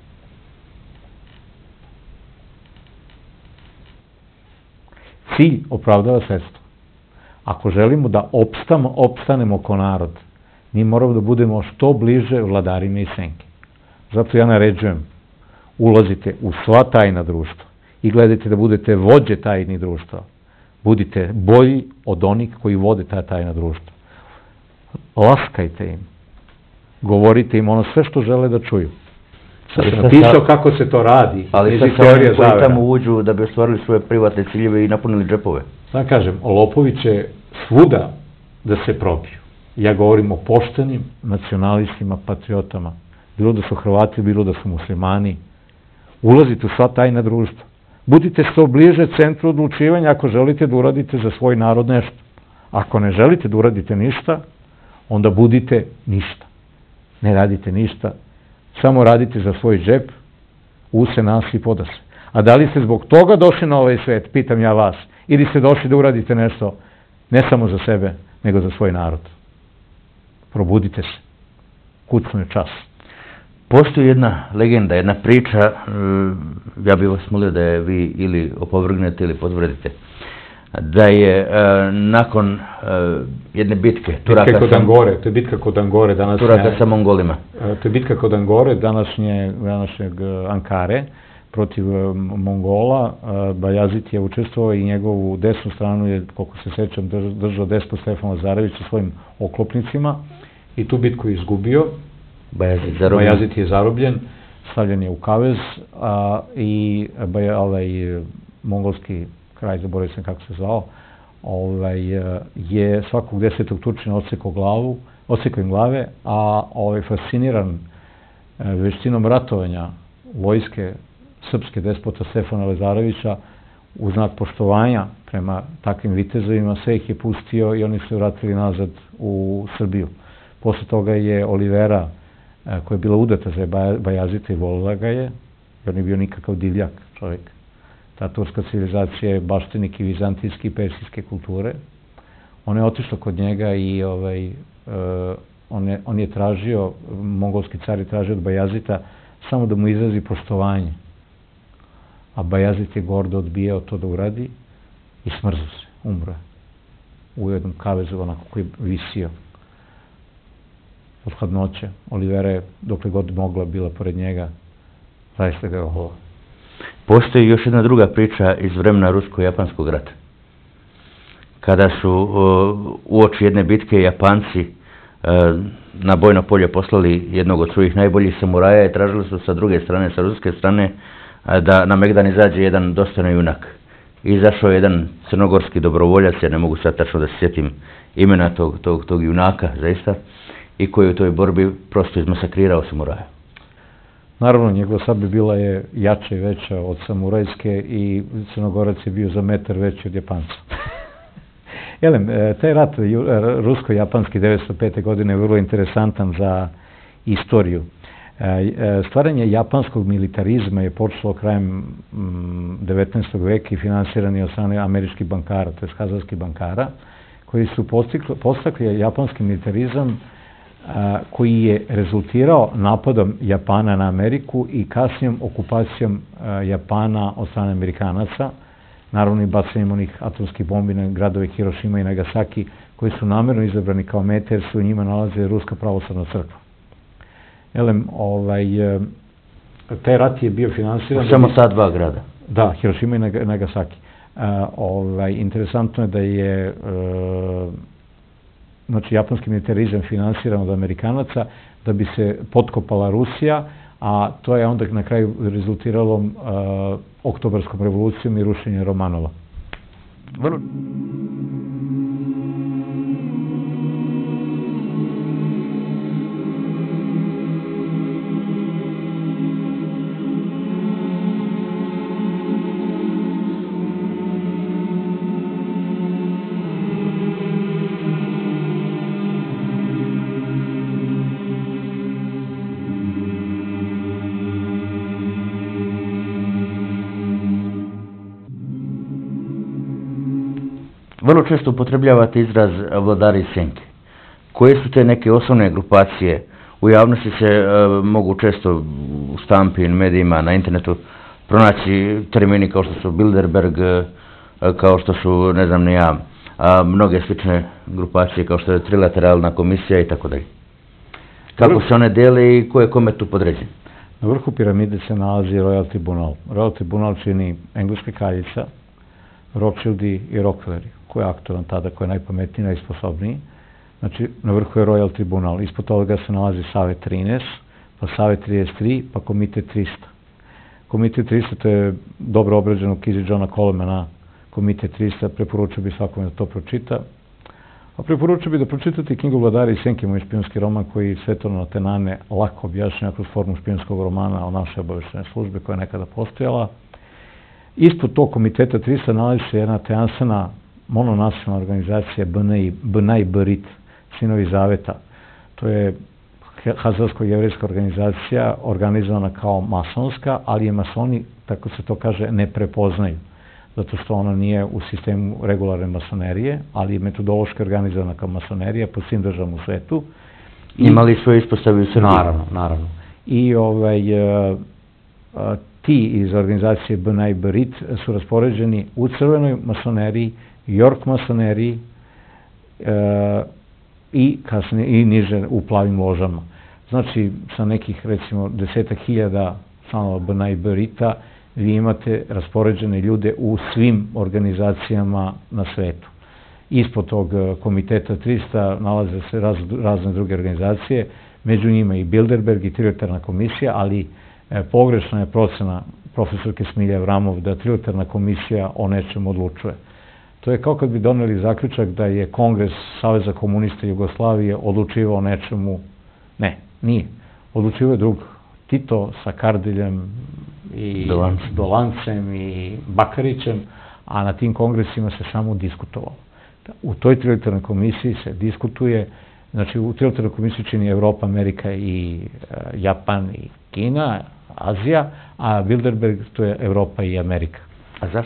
Cilj opravdava sredstvo. Ako želimo da opstanemo kao narod, mi moramo da budemo što bliže vladarima i senke. Zato ja naređujem, ulazite u sva tajna društva i gledajte da budete vođe tajnih društva. Budite bolji od onih koji vode ta tajna društva. Laskajte im. Govorite im ono sve što žele da čuju. Sad sam napisao kako se to radi. Ali sad sa onim koji tamo uđu da bi ostvarili svoje privatne ciljeve i napunili džepove. Da kažem, lopovi će svuda da se probiju. Ja govorim o poštenim nacionalistima, patriotama. Bilo da su Hrvati, bilo da su muslimani. Ulazite u sva tajna društva. Budite što bliže centru odlučivanja ako želite da uradite za svoj narod nešto. Ako ne želite da uradite ništa, onda budite ništa. Ne radite ništa. Samo radite za svoj džep, use, nas i podase. A da li ste zbog toga došli na ovaj svet, pitam ja vas, ili ste došli da uradite nešto, ne samo za sebe, nego za svoj narod. Probudite se. Kucno je čas. Postoji jedna legenda, jedna priča, ja bih vas molio da je vi ili opovrgnete ili potvrdite, da je nakon jedne bitke Turaka kod Angore, to je bitka kod Angore, Turaka sa Mongolima. To je bitka kod Angore, današnjeg Ankare, protiv Mongola. Bajazit je učestvovao i njegovu desnu stranu je, koliko se sećam, držao despot Stefan Lazarević sa svojim oklopnicima i tu bitku je izgubio. Bajazit je zarobljen, stavljen je u kavez i mongolski kralj, zaboravio sam kako se zvao, je svakog 10. Turčina odsekao im glave, a fasciniran veštinom ratovanja vojske srpske despota Stefana Lazarevića, u znak poštovanja prema takvim vitezovima, sve ih je pustio i oni su vratili nazad u Srbiju. Posle toga je Olivera, koja je bila udata za Bajazita i volila ga je, jer nije bio nikakav divljak čovjek. Ta turska civilizacija je baštenik i vizantijske i persijske kulture. Ona je otišla kod njega i on je tražio, mongolski car je tražio od Bajazita samo da mu izrazi poštovanje. A Bajazit je gordo odbijao to da uradi i smrzao se, umro je. U jednom kavezu, onako koji je visio od hladnoće. Olivera je, dokle god mogla, bila pored njega, zaista ga je oholo. Postoji još jedna druga priča iz vremena Rusko-Japanskog rata. Kada su uoči jedne bitke Japanci na bojno polje poslali jednog od svojih najboljih samuraja i tražili su sa druge strane, sa ruske strane, da na Megdan izađe jedan dostojan junak. Izašao je jedan crnogorski dobrovoljac, ja ne mogu sad tačno da se sjetim imena tog junaka, zaista, i koji u toj borbi prosto izmasakrirao samuraja. Naravno, njegova sablja bila je jača i veća od samurajske i Crnogorac je bio za metar veći od Japanca. Taj rat rusko-japanski 1905. godine je vrlo interesantan za istoriju. Stvaranje japanskog militarizma je počelo krajem 19. veka i finansiran je od strane američkih bankara, to je kazarskih bankara, koji su postakli japanski militarizam koji je rezultirao napadom Japana na Ameriku i kasnijom okupacijom Japana od strane Amerikanaca, naravno i bacanjem onih atomskih bombi na gradove Hirošima i Nagasaki, koji su namjerno izabrani kao mete jer se u njima nalaze Ruska pravoslavna crkva. Taj rat je bio finansiran... Samo ta dva grada. Da, Hirošima i Nagasaki. Interesantno je da je japanski militarizam finansiran od Amerikanaca da bi se potkopala Rusija, a to je onda na kraju rezultiralo Oktobarskom revolucijom i rušenjem Romanova. Vrlo često upotrebljavate izraz vladari senke. Koje su te neke osnovne grupacije? U javnosti se mogu često u štampi, medijima, na internetu pronaći termini kao što su Bilderberg, kao što su, ne znam ni ja, mnoge slične grupacije kao što je trilateralna komisija i tako dalje. Kako se one dele i ko je kome tu podređen? Na vrhu piramide se nalazi Royal Tribunal. Royal Tribunal čini engleska kraljica, Rothschildi i Rockefelleri, ko je aktoran tada, ko je najpametniji, najsposobniji. Znači, na vrhu je Royal Tribunal. Ispod toga se nalazi Savet 13, pa Savet 33, pa Komitet 300. Komitet 300, to je dobro obrađeno u knjizi Johna Colemana, Komitet 300, preporučio bi svakome da to pročita. A preporučio bi da pročitate knjigu Vladari senke, moj špijunski roman koji svetovno tenane lako objašnjava kroz formu špijunskog romana o našoj obavještajnoj službi koja je nekada postojala. Ispod tog Komiteta 300 nalazi se jedna teansana mononacionalna organizacija BNA i BRIT, Sinovi Zaveta. To je hazarsko-jevrejska organizacija organizovana kao masonska, ali je masoni, tako se to kaže, ne prepoznaju. Zato što ona nije u sistemu regularne masonerije, ali je metodološki organizovana kao masonerija po svim državama u svetu. Imali svoje ispostave u Srbiji? Naravno. I ti iz organizacije BNA i BRIT su raspoređeni u crvenoj masoneriji, York masoneriji i kasnije i niže u plavim ložama. Znači, sa nekih, recimo, 10.000 članova BNA i BRIT-a vi imate raspoređene ljude u svim organizacijama na svetu. Ispod tog Komiteta 300 nalaze se razne druge organizacije, među njima i Bilderberg i Trilateralna komisija, ali pogrešna je procena profesorke Smilje Avramov da Trilateralna komisija o nečemu odlučuje. To je kao kad bi doneli zaključak da je Kongres Saveza komunista Jugoslavije odlučivao o nečemu. Ne, nije. Odlučivao je drug. Tito sa Kardeljem i Dolancem i Bakarićem, a na tim kongresima se samo diskutovalo. U toj Trilateralnoj komisiji se diskutuje, znači u Trilateralnoj komisiji čini Evropa, Amerika i Japan i Kina, Azija, a Bilderberg to je Evropa i Amerika. A zašto?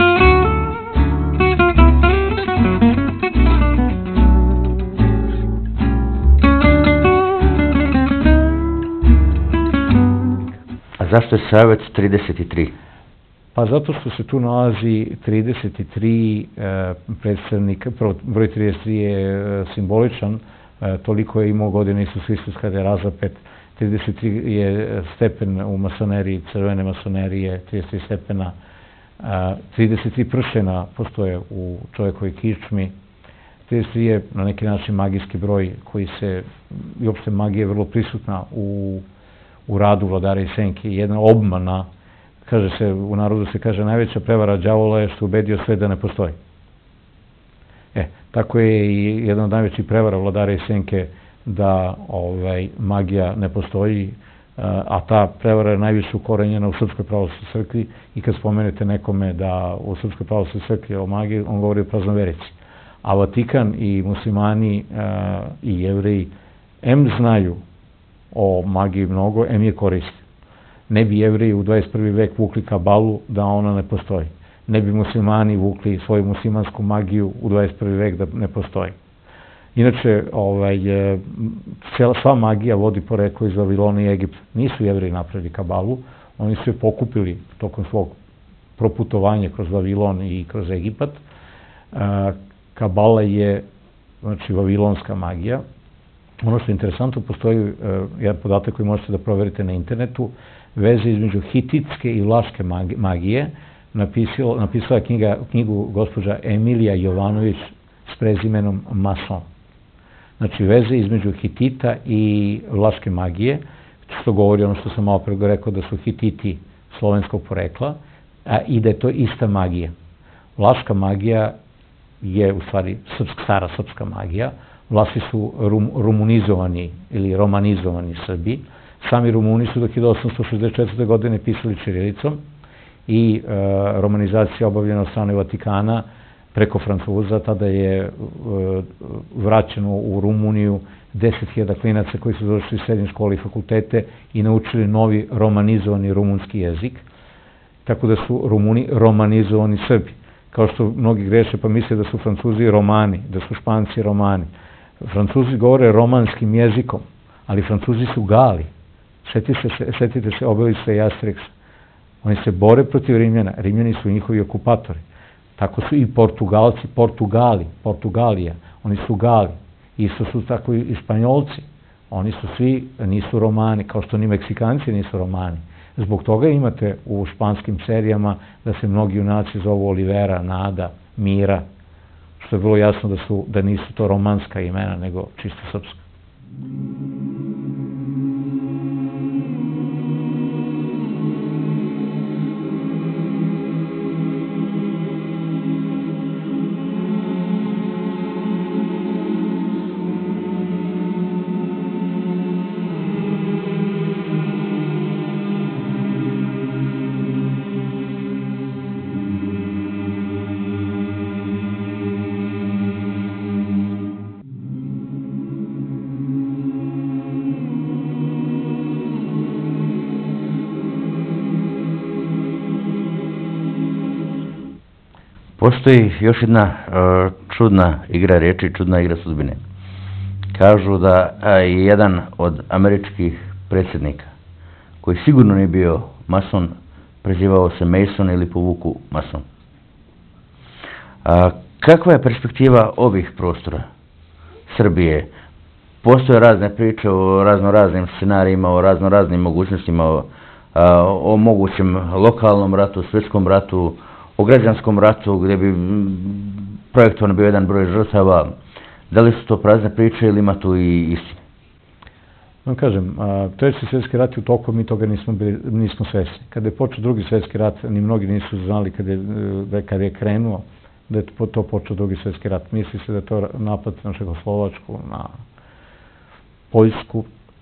Zašto je Savet 33? Pa zato što se tu nalazi 33 predstavnika, broj 33 je simboličan, toliko je imao godine Isus Hristos kada je razapet, 33 je stepen u masoneriji, crvene masonerije, 33 stepena, 33 pršena postoje u čovjekovoj kičmi, 33 je na neki način magijski broj koji se, i uopšte magija je vrlo prisutna u radu Vladara i senke. Jedna obmana, kaže se, u narodu se kaže, najveća prevara đavola je što ubedio sve da ne postoji. Tako je i jedna od najvećih prevara Vladara i senke da magija ne postoji, a ta prevara je najviše ukorenjena u Srpskoj pravoslavnoj crkvi i kad spomenete nekome da u Srpskoj pravoslavnoj crkvi o magiji, on govori o praznoverici. A Vatikan i muslimani i Jevreji znaju o magiji mnogo, je koriste. Ne bi Jevreji u 21. vek vukli kabalu da ona ne postoji. Ne bi muslimani vukli svoju muslimansku magiju u 21. vek da ne postoji. Inače, sva magija vodi poreklo iz Vavilona i Egipta. Nisu Jevreji napravili kabalu, oni su je pokupili tokom svog proputovanja kroz Vavilon i kroz Egipat. Kabala je, znači, vavilonska magija. Ono što je interesantno, postoji jedan podatak koji možete da proverite na internetu, veze između hititske i vlaške magije. Napisala je knjigu gospođa Emilija Jovanović s prezimenom Mason. Znači, veze između Hitita i vlaške magije, što govori ono što sam malo pre rekao, da su Hititi slovenskog porekla i da je to ista magija. Vlaška magija je u stvari stara srpska magija. Vlasi su rumunizovani ili romanizovani Srbi. Sami Rumuni su do 1864. godine pisali ćirilicom i romanizacija obavljena od strane Vatikana preko Francuza. Tada je vraćeno u Rumuniju 10.000 klinaca koji su završili srednje škole i fakultete i naučili novi romanizovani rumunski jezik. Tako da su Rumuni romanizovani Srbi. Kao što mnogi greše pa misle da su Francuzi Romani, da su Španci Romani. Francuzi govore romanskim jezikom, ali Francuzi su Gali. Sjetite se Obelixa i Asterix. Oni se bore protiv Rimljana. Rimljani su njihovi okupatori. Tako su i Portugalci, Portugalija. Oni su Gali. Isto su tako i Španjolci. Oni su svi, nisu Romani, kao što ni Meksikanci nisu Romani. Zbog toga imate u španskim serijama da se mnogi junaci zovu Olivera, Nada, Mira, što je bilo jasno da nisu to romanska imena, nego čisto srpska. Postoji još jedna čudna igra riječi, čudna igra sudbine. Kažu da je jedan od američkih predsjednika, koji sigurno nije bio mason, prezivao se Mason ili po vuku mason. Kakva je perspektiva ovih prostora Srbije? Postoje razne priče o raznoraznim scenarijima, o raznoraznim mogućnostima, o mogućem lokalnom ratu, svjetskom ratu, o građanskom ratu gdje bi projektovan bio jedan broj žrtava. Da li su to prazne priče ili ima tu i istine? Vam kažem, Treći svjetski rat je u toku, mi toga nismo svesni. Kada je počeo Drugi svjetski rat, ni mnogi nisu znali kada je krenuo da je to počeo Drugi svjetski rat. Misli se da je to napad na Čehoslovačku, na Poljsku.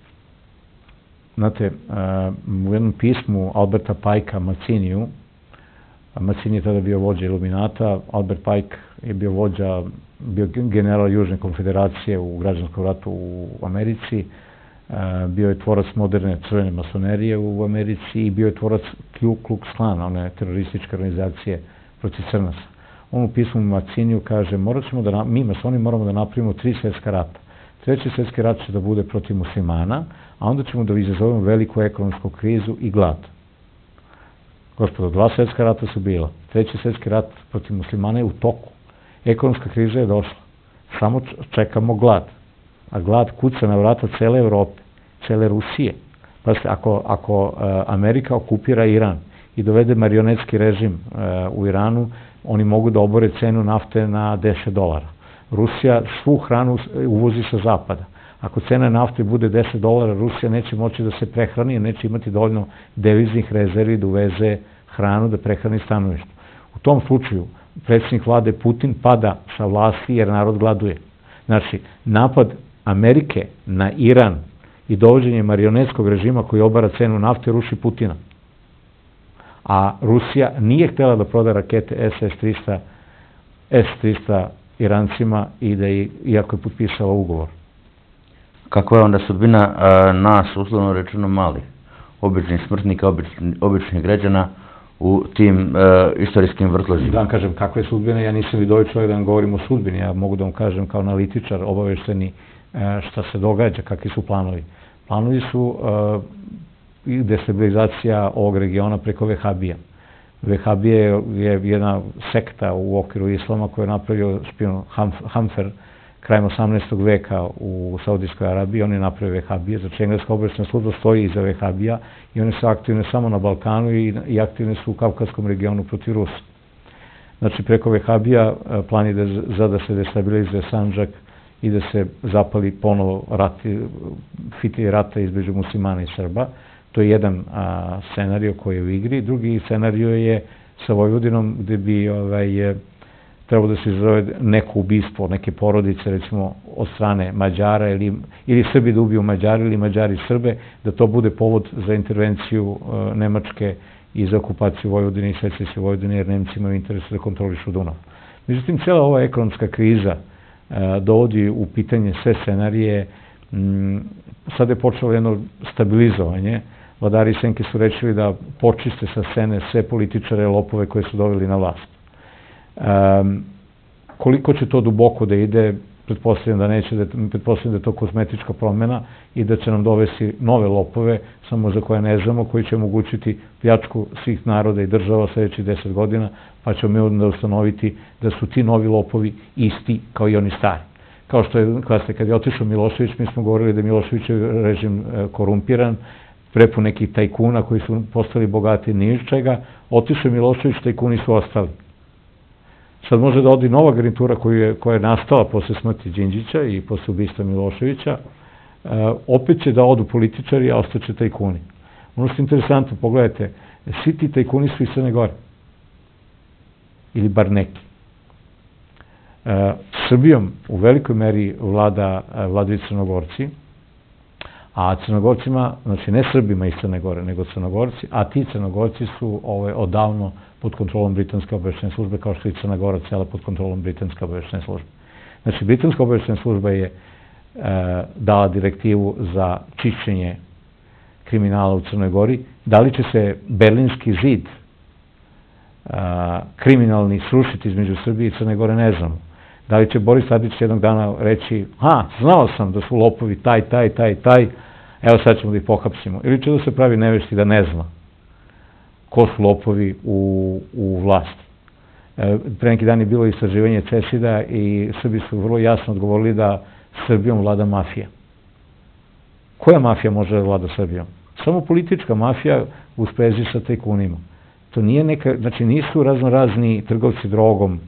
Znate, u jednom pismu Alberta Pajka Maciniju, Macini je tada bio vođa Iluminata, Albert Pike je bio general Južne konfederacije u građanskom ratu u Americi, bio je tvorac moderne crvene masonerije u Americi i bio je tvorac Ku Klux Klana, one terorističke organizacije protiv crnaca. On u pismu Maciniju kaže, mi masoni moramo da napravimo 3 svjetska rata. Treći svjetski rat će da bude protiv muslimana, a onda ćemo da izazovemo veliku ekonomsku krizu i glad. Gospodo, 2 svjetska rata su bila. Treći svjetski rat protiv muslimana je u toku. Ekonomska kriza je došla. Samo čekamo glad. A glad kuca na vrata cele Evrope, cele Rusije. Pazite, ako Amerika okupira Iran i dovede marionetski režim u Iranu, oni mogu da obore cenu nafte na $10. Rusija svu hranu uvozi sa zapada. Ako cena nafte bude $10, Rusija neće moći da se prehrani, jer neće imati dovoljno deviznih rezervi da uveze hranu, da prehrani stanovništvo. U tom slučaju predsjednik vlade Putin pada sa vlasti jer narod gladuje. Znači, napad Amerike na Iran i dovođenje marionetskog režima koji obara cenu nafte ruši Putina. A Rusija nije htjela da proda rakete S-300 Irancima iako je potpisala ugovor. Kakva je onda sudbina nas, uslovno rečeno malih, običnih smrtnika, običnih građana u tim istorijskim vrtlozima. Da vam kažem, kakve sudbine, ja nisam vidio čovjek da vam govorim o sudbini, ja mogu da vam kažem kao analitičar, obavešteni šta se događa, kakvi su planovi. Planovi su destabilizacija ovog regiona preko vehabija. Vehabije je jedna sekta u okviru islama koju je napravio špijun Hamfer krajem 18. veka u Saudijskoj Arabiji. On je napravio vehabije, znači engleska obaveštajna služba stoji iza vehabija i one su aktivne samo na Balkanu i aktivne su u Kavkazskom regionu protiv Rusa. Znači preko vehabija plan je da se destabilizuje Sandžak i da se zapali ponovo fitilj rata između muslimana i Srba. To je jedan scenario koji je u igri. Drugi scenario je sa Vojvodinom gde bi trebalo da se izazove neko ubistvo, neke porodice, recimo od strane Mađara ili Srbi da ubiju Mađari ili Mađari Srbe, da to bude povod za intervenciju Nemačke i za okupaciju Vojvodine i secesiju Vojvodine, jer Nemci imaju interes da kontrolišu Dunav. Međutim, cijela ova ekonomska kriza dovodi u pitanje sve scenarije. Sada je počelo jedno stabilizovanje. Vladari Senke su rečili da počiste sa scene sve političare lopove koje su doveli na vlast. Koliko će to duboko da ide, pretpostavljam da neće, pretpostavljam da je to kozmetička promjena i da će nam dovesti nove lopove, samo za koje ne znamo, koji će omogućiti pljačku svih naroda i država sljedećih 10 godina, pa ćemo mi onda ustanoviti da su ti novi lopovi isti kao i oni stari. Kao što je, kad je otišao Milošević, mi smo govorili da je Miloševićev režim korumpiran, prepun nekih tajkuna koji su postali bogati ni iz čega, otišao Milošević, tajkuni su ostali. Sad može da odi nova garnitura koja je nastala posle smrti Đinđića i posle ubistva Miloševića, opet će da odu političari, a ostaće tajkuni. Ono što je interesantno, pogledajte, svi ti tajkuni su iz Crne Gore. Ili bar neki. Srbijom u velikoj meri vladaju Crnogorci, a Crnogorcima, znači ne Srbima iz Crne Gore, nego Crnogorci, a ti Crnogorci su odavno pod kontrolom Britanske obaveštajne službe, kao što je Crna Gora cijela pod kontrolom Britanske obaveštajne službe. Znači, Britanska obaveštajna služba je dala direktivu za čišćenje kriminala u Crnoj Gori. Da li će se Berlinski zid kriminalni srušiti između Srbije i Crne Gore, ne znamo. Da li će Boris Tadić jednog dana reći, znao sam da su lopovi taj, evo sad ćemo da ih pohapsimo. Ili će da se pravi nevešti da ne zna ko su lopovi u vlasti. Pre neki dan je bilo istraživanje CESID-a i Srbi su vrlo jasno odgovorili da Srbijom vlada mafija. Koja mafija može da vlada Srbijom? Samo politička mafija u sprezi sa tajkunima. To nije neka, znači nisu raznorazni trgovci drogom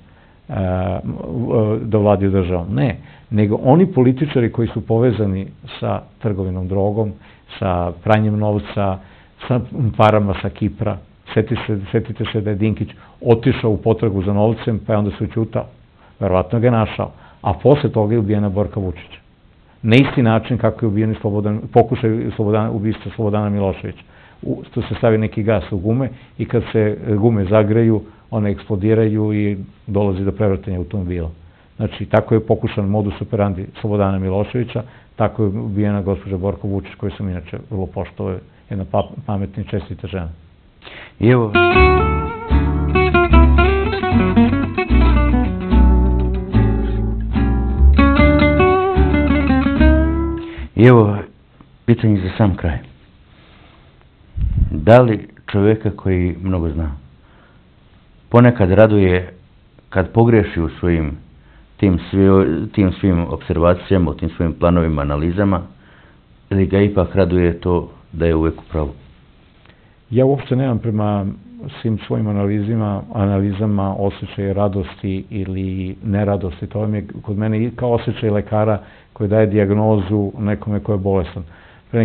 da vladaju državom. Ne, nego oni političari koji su povezani sa trgovinom drogom, sa pranjem novca, sa parama sa Kipra. Sjetite se da je Dinkić otišao u potragu za novcem, pa je onda se učutao. Verovatno ga je našao. A posle toga je ubijena Borka Vučića. Na isti način kako je ubijen pokušaj ubistva Slobodana Miloševića. Tu se stavi neki gas u gume i kad se gume zagreju, one eksplodiraju i dolazi do prevrtanja automobila. Znači, tako je pokušan modus operandi Slobodana Miloševića, tako je ubijena gospođa Borka Vučić, koju sam inače vrlo poštovao, jedna pametna i čestita žena. I evo pitanje za sam kraj. Da li čovjeka koji mnogo zna ponekad raduje kad pogreši u tim svim observacijama, u tim svojim planovima, analizama, ili ga ipak raduje to da je uvijek u pravu? Ja uopšte nemam prema svim svojim analizama osjećaje radosti ili neradosti. To je kod mene kao osjećaj lekara koji daje dijagnozu nekome ko je bolestan. Pre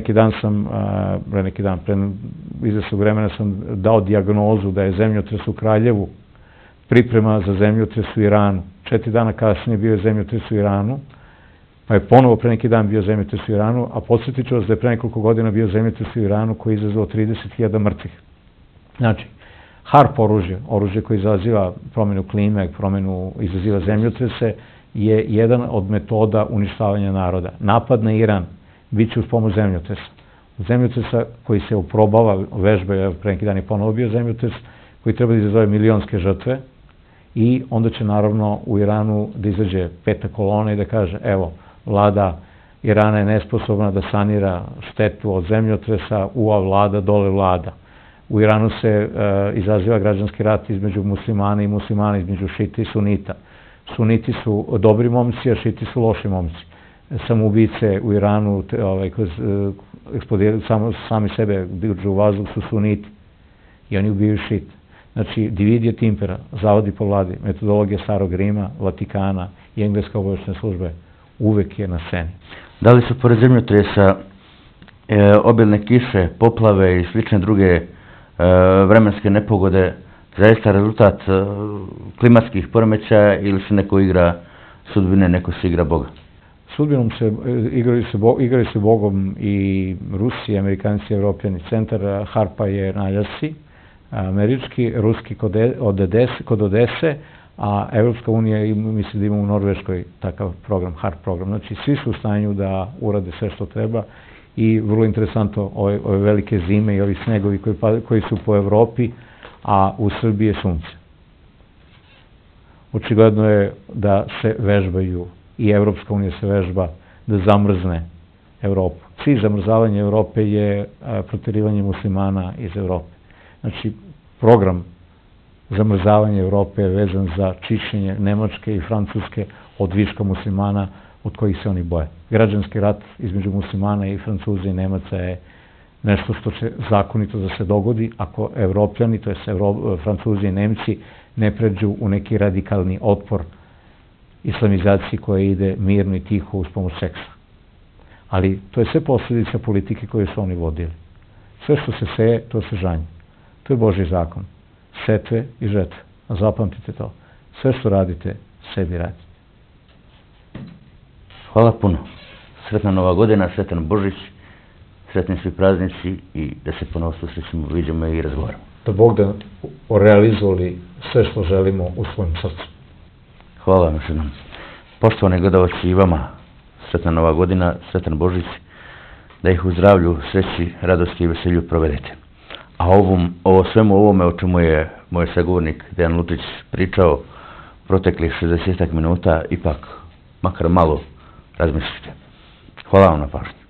izvesnog vremena sam dao dijagnozu da je zemljotres u Kraljevu, priprema za zemljotres u Iranu. 4 dana kasnije bio je zemljotres u Iranu, pa je ponovo pre neki dan bio zemljotres u Iranu, a podsjetit ću vas da je pre nekoliko godina bio zemljotres u Iranu koji je izazvao 30.000 mrtvih. Znači, HARP oružje koje izaziva promjenu klime, izaziva zemljotrese, je jedan od metoda uništavanja naroda. Napad na Iran bit će uz pomoć zemljotresa. Zemljotresa koji se oprobava, vežba, pre neki dan je ponovo bio zemljotres, koji treba da izazove milionske žrtve i onda će naravno u Iranu da izađe peta kolona i da kaže evo, vlada Irana je nesposobna da sanira štetu od zemljotresa, vlada, dole vlada. U Iranu se izaziva građanski rat između muslimana i muslimana, između šita i sunita. Suniti su dobri momci, a šiti su loši momci. Samoubice u Iranu eksplodiraju, sami sebe dižu u vazduh, su suniti i oni ubijaju šit. Znači, divide et impera, zavodi po vladi, metodologija starog Rima, Vatikana i engleske obavještajne službe uvek je na sceni. Da li su pored zemljotresa obilne kiše, poplave i slične druge vremenske nepogode zaista rezultat klimatskih poremećaja ili se neko igra sudbine, neko se igra Boga? Sudbinom igraju se Bogom i Rusi, Amerikanci, Evropljani. Centar Harpa je na Aljasci, američki, ruski kod Odese, a Evropska unija misli da ima u Norveškoj takav program, HARP program. Znači, svi su u stanju da urade sve što treba i vrlo interesantno ove velike zime i ovi snegovi koji su po Evropi, a u Srbiji je sunce. Očigledno je da se vežbaju i Evropska unija se vežba da zamrzne Evropu. Cilj zamrzavanja Evrope je proterivanje muslimana iz Evrope. Znači, program zamrzavanja Evrope je vezan za čišćenje Nemačke i Francuske od viška muslimana od kojih se oni boje. Građanski rat između muslimana i Francuza i Nemaca je nešto što će zakonito da se dogodi ako Evropljani, to je Francuzi i Nemci, ne pređu u neki radikalni otpor islamizaciji koja ide mirno i tiho uz pomoć seksa. Ali to je sve posljedica politike koje su oni vodili. Sve što se seje, to se žanje. To je Božji zakon. Setve i žetve. A zapamtite to. Sve što radite, sebi radite. Hvala puno. Sretna Nova godina, sretan Božić, sretni svi praznici i da se ponovo susrećemo, vidimo i razgovaramo. Da Bog da realizovali sve što želimo u svojim srcu. Hvala vam još jednom. Poštovani gledalci i vama, sretna Nova godina, sretan Božić, da ih u zdravlju, sreći, radosti i veselju provedete. A o svemu ovome o čemu je moj sagovornik Dejan Lutrić pričao proteklih 60 minuta, ipak makar malo razmislite. Hvala vam na pažnju.